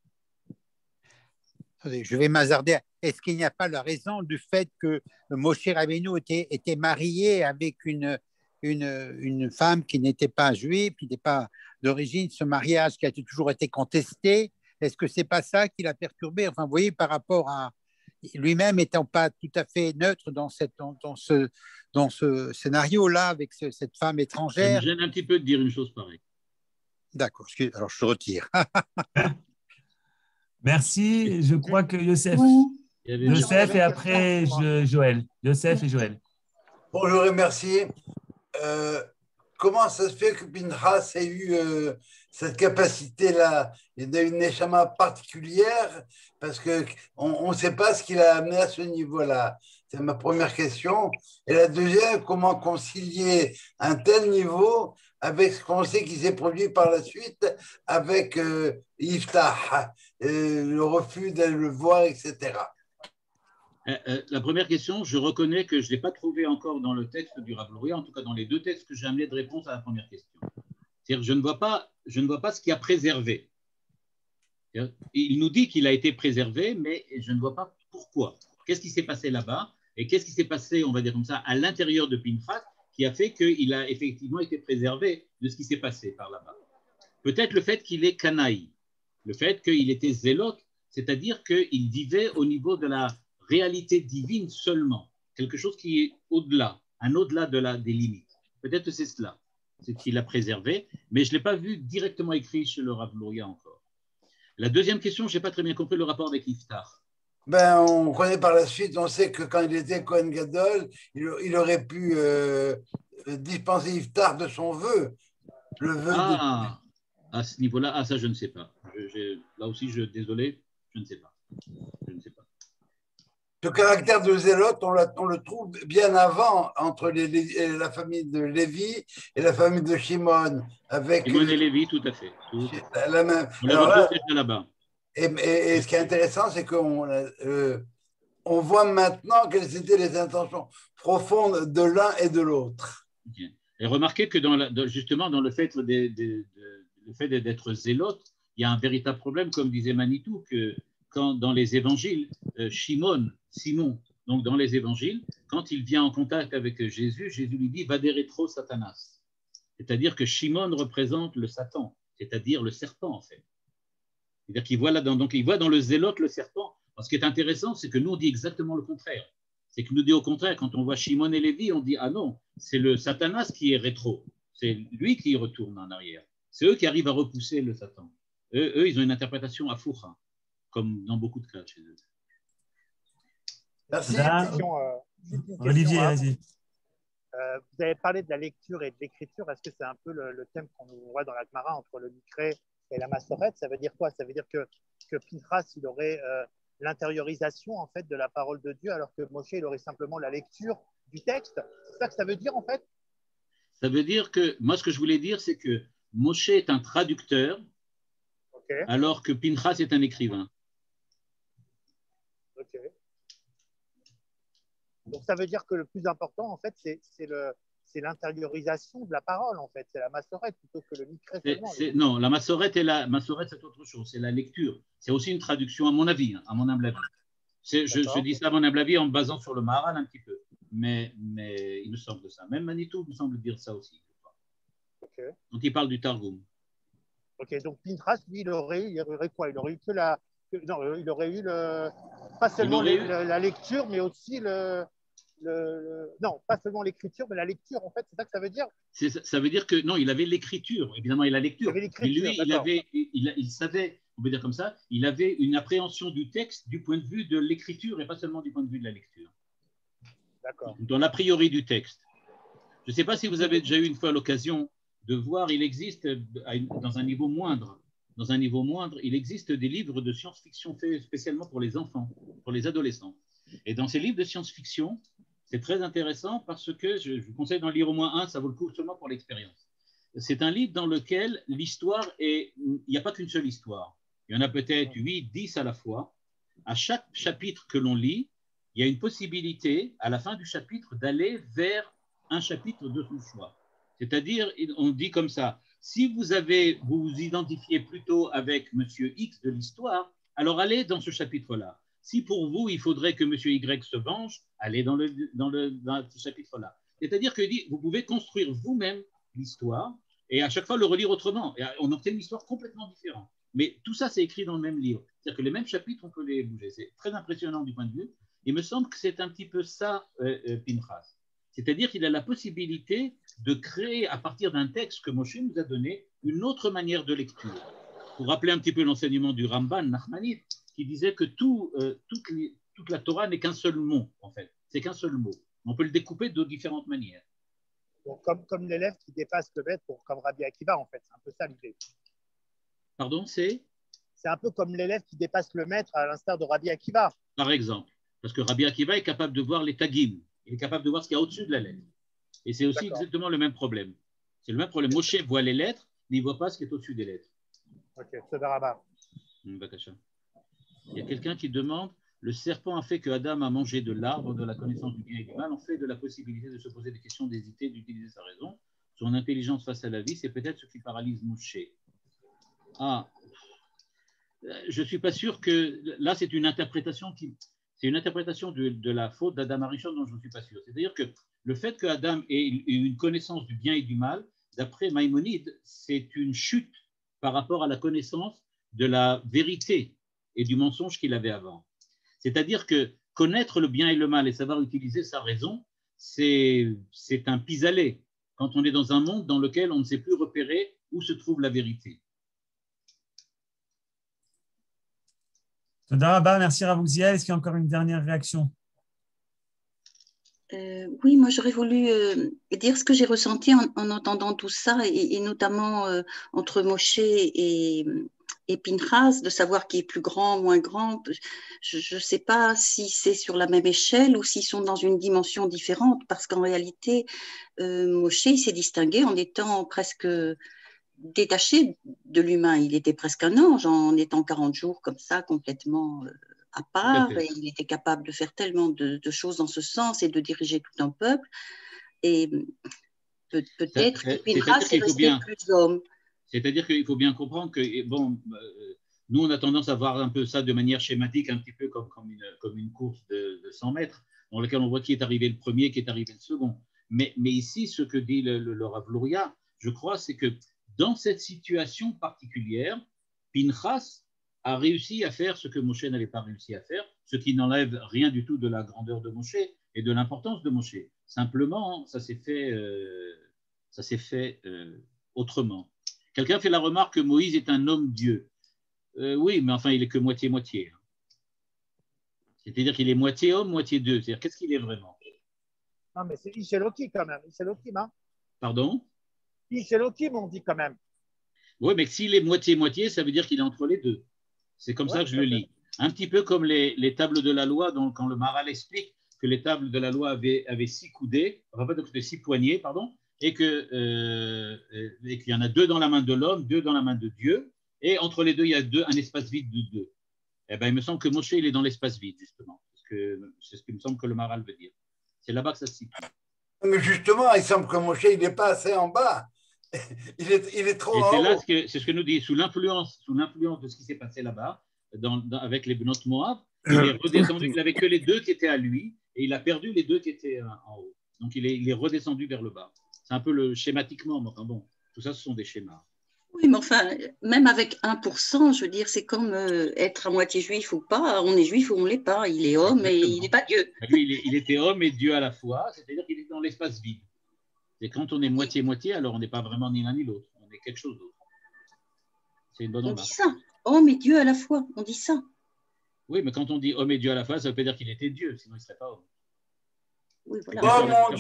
Je vais m'hasarder. Est-ce qu'il n'y a pas la raison du fait que Moshe Rabbeinu était, était marié avec une, une, une femme qui n'était pas juive, qui n'était pas d'origine, ce mariage qui a toujours été contesté? Est-ce que ce n'est pas ça qui l'a perturbé? Enfin, vous voyez, par rapport à lui-même étant pas tout à fait neutre dans, cette, dans, dans ce, dans ce scénario-là, avec ce, cette femme étrangère. Ça me gêne un petit peu de dire une chose pareille. D'accord, alors je retire. Merci. Je crois que Youssef. Oui. Youssef et après je, Joël. Youssef et Joël. Bonjour et merci. Euh, comment ça se fait que Pinchas ait eu euh, cette capacité-là? Il a une neshama particulière parce qu'on ne sait pas ce qu'il a amené à ce niveau-là. C'est ma première question. Et la deuxième, comment concilier un tel niveau avec ce qu'on sait qui s'est produit par la suite avec euh, Yiftach, euh, le refus d'aller le voir, et cetera. Euh, euh, la première question, je reconnais que je ne l'ai pas trouvé encore dans le texte du Rav Luria, en tout cas dans les deux textes que j'ai amenés de réponse à la première question. C'est-à-dire, je ne vois pas, je ne vois pas ce qui a préservé. Il nous dit qu'il a été préservé, mais je ne vois pas pourquoi. Qu'est-ce qui s'est passé là-bas? Et qu'est-ce qui s'est passé, on va dire comme ça, à l'intérieur de Pinchas, qui a fait qu'il a effectivement été préservé de ce qui s'est passé par là-bas. Peut-être le fait qu'il est canaï, le fait qu'il était zélote, c'est-à-dire qu'il vivait au niveau de la réalité divine seulement, quelque chose qui est au-delà, un au-delà de la, des limites. Peut-être c'est cela, c'est qu'il a préservé, mais je ne l'ai pas vu directement écrit chez le Rav Luria encore. La deuxième question, je n'ai pas très bien compris le rapport avec Yiftach. Ben, on connaît par la suite, on sait que quand il était Kohen Gadol, il, il aurait pu euh, dispenser Yiftach de son vœu. Le vœu ah, de... à ce niveau-là, ah, ça je ne sais pas. Je, je, là aussi, je désolé, je ne sais pas. Je ne sais pas. ce caractère de zélote, on, la, on le trouve bien avant entre les, les, la famille de Lévi et la famille de Shimon. Avec Shimon et Lévi, tout à fait. Tout à fait. La même. On le retrouve déjà là-bas. Et, et, et ce qui est intéressant, c'est qu'on euh, on voit maintenant quelles étaient les intentions profondes de l'un et de l'autre. Et remarquez que dans la, justement, dans le fait de, de, de, le fait d'être zélote, il y a un véritable problème, comme disait Manitou, que quand dans les évangiles, euh, Shimon, Simon, donc dans les évangiles, quand il vient en contact avec Jésus, Jésus lui dit « Vaderetro Satanas ». C'est-à-dire que Shimon représente le Satan, c'est-à-dire le serpent en fait. C'est-à-dire qu'il voit, là dans, donc il voit dans le zélote le serpent. Alors, ce qui est intéressant, c'est que nous, on dit exactement le contraire. C'est que nous dit au contraire, quand on voit Shimon et Lévi, on dit « Ah non, c'est le Satanas qui est rétro, c'est lui qui retourne en arrière. C'est eux qui arrivent à repousser le Satan. Eux, eux ils ont une interprétation à fourra, comme dans beaucoup de cas chez eux. » Merci. Là, Question, euh, question, Olivier, hein. vas-y. Euh, vous avez parlé de la lecture et de l'écriture. Est-ce que c'est un peu le, le thème qu'on voit dans la Gemara entre le Mikré et la Massorette? Ça veut dire quoi? Ça veut dire que, que Pinchas, il aurait euh, l'intériorisation en fait, de la parole de Dieu, alors que Moshe, il aurait simplement la lecture du texte. C'est ça que ça veut dire en fait? Ça veut dire que, moi ce que je voulais dire, c'est que Moshe est un traducteur, okay. alors que Pinchas est un écrivain. Ok. Donc ça veut dire que le plus important, en fait, c'est le... c'est l'intériorisation de la parole, en fait. C'est la massorette plutôt que le Mikré seulement. Non, la massorette, et la massorette, c'est autre chose. C'est la lecture. C'est aussi une traduction, à mon avis, à mon humble avis. Je, je dis ça à mon humble avis en me basant sur le Maharal un petit peu. Mais, mais il me semble ça. Même Manitou me semble dire ça aussi. Okay. Donc il parle du Targum. Ok, donc Pinchas, lui, il aurait, il aurait quoi? Il aurait eu que la... Non, il aurait eu le... pas seulement le, eu... la, la lecture, mais aussi le... Le, le, non, pas seulement l'écriture, mais la lecture, en fait, c'est ça que ça veut dire? Ça, ça veut dire que, non, il avait l'écriture, évidemment, il a la lecture. Mais lui, il, avait, il, il savait, on peut dire comme ça, il avait une appréhension du texte du point de vue de l'écriture et pas seulement du point de vue de la lecture. D'accord. Dans l'a priori du texte. Je ne sais pas si vous avez déjà eu une fois l'occasion de voir, il existe, dans un niveau moindre, dans un niveau moindre, il existe des livres de science-fiction faits spécialement pour les enfants, pour les adolescents. Et dans ces livres de science-fiction, c'est très intéressant parce que je, je vous conseille d'en lire au moins un, ça vaut le coup seulement pour l'expérience. C'est un livre dans lequel l'histoire est, il n'y a pas qu'une seule histoire. Il y en a peut-être huit, dix à la fois. À chaque chapitre que l'on lit, il y a une possibilité, à la fin du chapitre, d'aller vers un chapitre de son choix. C'est-à-dire, on dit comme ça, si vous avez, vous vous identifiez plutôt avec Monsieur X de l'histoire, alors allez dans ce chapitre-là. Si pour vous, il faudrait que Monsieur Y se venge, allez dans, le, dans, le, dans ce chapitre-là. C'est-à-dire que vous pouvez construire vous-même l'histoire et à chaque fois le relire autrement. Et on obtient une histoire complètement différente. Mais tout ça, c'est écrit dans le même livre. C'est-à-dire que les mêmes chapitres, on peut les bouger. C'est très impressionnant du point de vue. Il me semble que c'est un petit peu ça, euh, euh, Pinchas. C'est-à-dire qu'il a la possibilité de créer, à partir d'un texte que Moshe nous a donné, une autre manière de lecture. Pour rappeler un petit peu l'enseignement du Ramban, Nachmanide, qui disait que tout, euh, toute, les, toute la Torah n'est qu'un seul mot, en fait. C'est qu'un seul mot. On peut le découper de différentes manières. Donc, comme, comme l'élève qui dépasse le maître, comme Rabbi Akiva, en fait. C'est un peu ça l'idée. Pardon, c'est C'est un peu comme l'élève qui dépasse le maître à l'instar de Rabbi Akiva. Par exemple. Parce que Rabbi Akiva est capable de voir les tagim. Il est capable de voir ce qu'il y a au-dessus de la lettre. Et c'est aussi exactement le même problème. C'est le même problème. Moshe voit les lettres, mais il ne voit pas ce qui est au-dessus des lettres. Ok, c'est Daraba. Il y a quelqu'un qui demande, le serpent a fait que Adam a mangé de l'arbre de la connaissance du bien et du mal, en fait de la possibilité de se poser des questions, d'hésiter, d'utiliser sa raison. Son intelligence face à la vie, c'est peut-être ce qui paralyse Moshe. Ah, je ne suis pas sûr que... Là, c'est une interprétation qui... C'est une interprétation de, de la faute d'Adam Arishon dont je ne suis pas sûr. C'est-à-dire que le fait que Adam ait une connaissance du bien et du mal, d'après Maïmonide, c'est une chute par rapport à la connaissance de la vérité et du mensonge qu'il avait avant. C'est-à-dire que connaître le bien et le mal et savoir utiliser sa raison, c'est un pis-aller quand on est dans un monde dans lequel on ne sait plus repérer où se trouve la vérité. Merci Ravouziel. Est-ce qu'il y a encore une dernière réaction? euh, Oui, moi j'aurais voulu euh, dire ce que j'ai ressenti en, en entendant tout ça, et, et notamment euh, entre Moshe et, et Pinchas, de savoir qui est plus grand, moins grand. Je ne sais pas si c'est sur la même échelle ou s'ils sont dans une dimension différente, parce qu'en réalité, euh, Moshe il s'est distingué en étant presque détaché de l'humain. Il était presque un ange en étant quarante jours comme ça, complètement à part, et il était capable de faire tellement de, de choses dans ce sens et de diriger tout un peuple. Et peut, peut-être que Pinchas est resté bien, plus homme. C'est-à-dire qu'il faut bien comprendre que, bon, euh, nous, on a tendance à voir un peu ça de manière schématique, un petit peu comme, comme, une, comme une course de, de cent mètres, dans laquelle on voit qui est arrivé le premier, qui est arrivé le second. Mais, mais ici, ce que dit le, le, le Rav Luria, je crois, c'est que dans cette situation particulière, Pinchas a réussi à faire ce que Moshe n'avait pas réussi à faire, ce qui n'enlève rien du tout de la grandeur de Moshe et de l'importance de Moshe. Simplement, ça s'est fait, euh, ça s'est fait euh, autrement. Quelqu'un fait la remarque que Moïse est un homme-dieu. Euh, oui, mais enfin, il est que moitié-moitié. C'est-à-dire qu'il est moitié homme, moitié dieu. C'est-à-dire, qu'est-ce qu'il est vraiment? Non, mais c'est Ishelokim quand même. Ishelokim, hein? Pardon? Ishelokim, on dit quand même. Oui, mais s'il est moitié-moitié, ça veut dire qu'il est entre les deux. C'est comme ouais, ça que je le lis. Un petit peu comme les, les tables de la loi, donc quand le Maharal explique que les tables de la loi avaient, avaient six coudées, enfin, donc six poignées, pardon, et que, euh, et qu'il y en a deux dans la main de l'homme, deux dans la main de Dieu, et entre les deux, il y a deux, un espace vide de deux. Eh ben, il me semble que Moshe, il est dans l'espace vide, justement. Parce que c'est ce qu'il me semble que le Maharal veut dire. C'est là-bas que ça se situe. Mais justement, il semble que Moshe, il n'est pas assez en bas. Il est, il est trop et en c'est haut. Là ce que, c'est ce que nous dit, sous l'influence, sous l'influence de ce qui s'est passé là-bas, dans, dans, avec les Benot Moab, il est redescendu, il n'avait que les deux qui étaient à lui, et il a perdu les deux qui étaient en haut. Donc, il est, il est redescendu vers le bas. C'est un peu le schématiquement, mais enfin bon, tout ça, ce sont des schémas. Oui, mais enfin, même avec un pour cent, je veux dire, c'est comme euh, être à moitié juif ou pas. On est juif ou on ne l'est pas. Il est homme et il n'est pas Dieu. Lui, il, est, il était homme et Dieu à la fois, c'est-à-dire qu'il est dans l'espace vide. Et quand on est moitié-moitié, alors on n'est pas vraiment ni l'un ni l'autre. On est quelque chose d'autre. C'est une bonne remarque. On dit ça. Homme et Dieu à la fois. On dit ça. Oui, mais quand on dit homme et Dieu à la fois, ça veut pas dire qu'il était Dieu, sinon il ne serait pas homme. Oui, voilà. Oh mon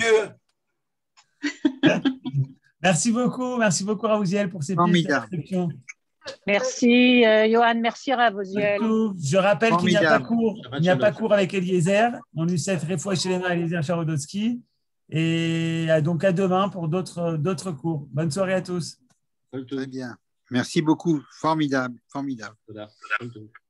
Dieu! Merci beaucoup, merci beaucoup Ravouziel pour ces petites descriptions. Merci euh, Johan, merci Ravouziel. Je rappelle qu'il n'y a pas cours, il n'y a pas cours avec Eliezer. On lui souhaite Refoua Shelema Eliezer Charodowski. Et donc à demain pour d'autres d'autres cours. Bonne soirée à tous. Très bien. Merci beaucoup. Formidable, formidable.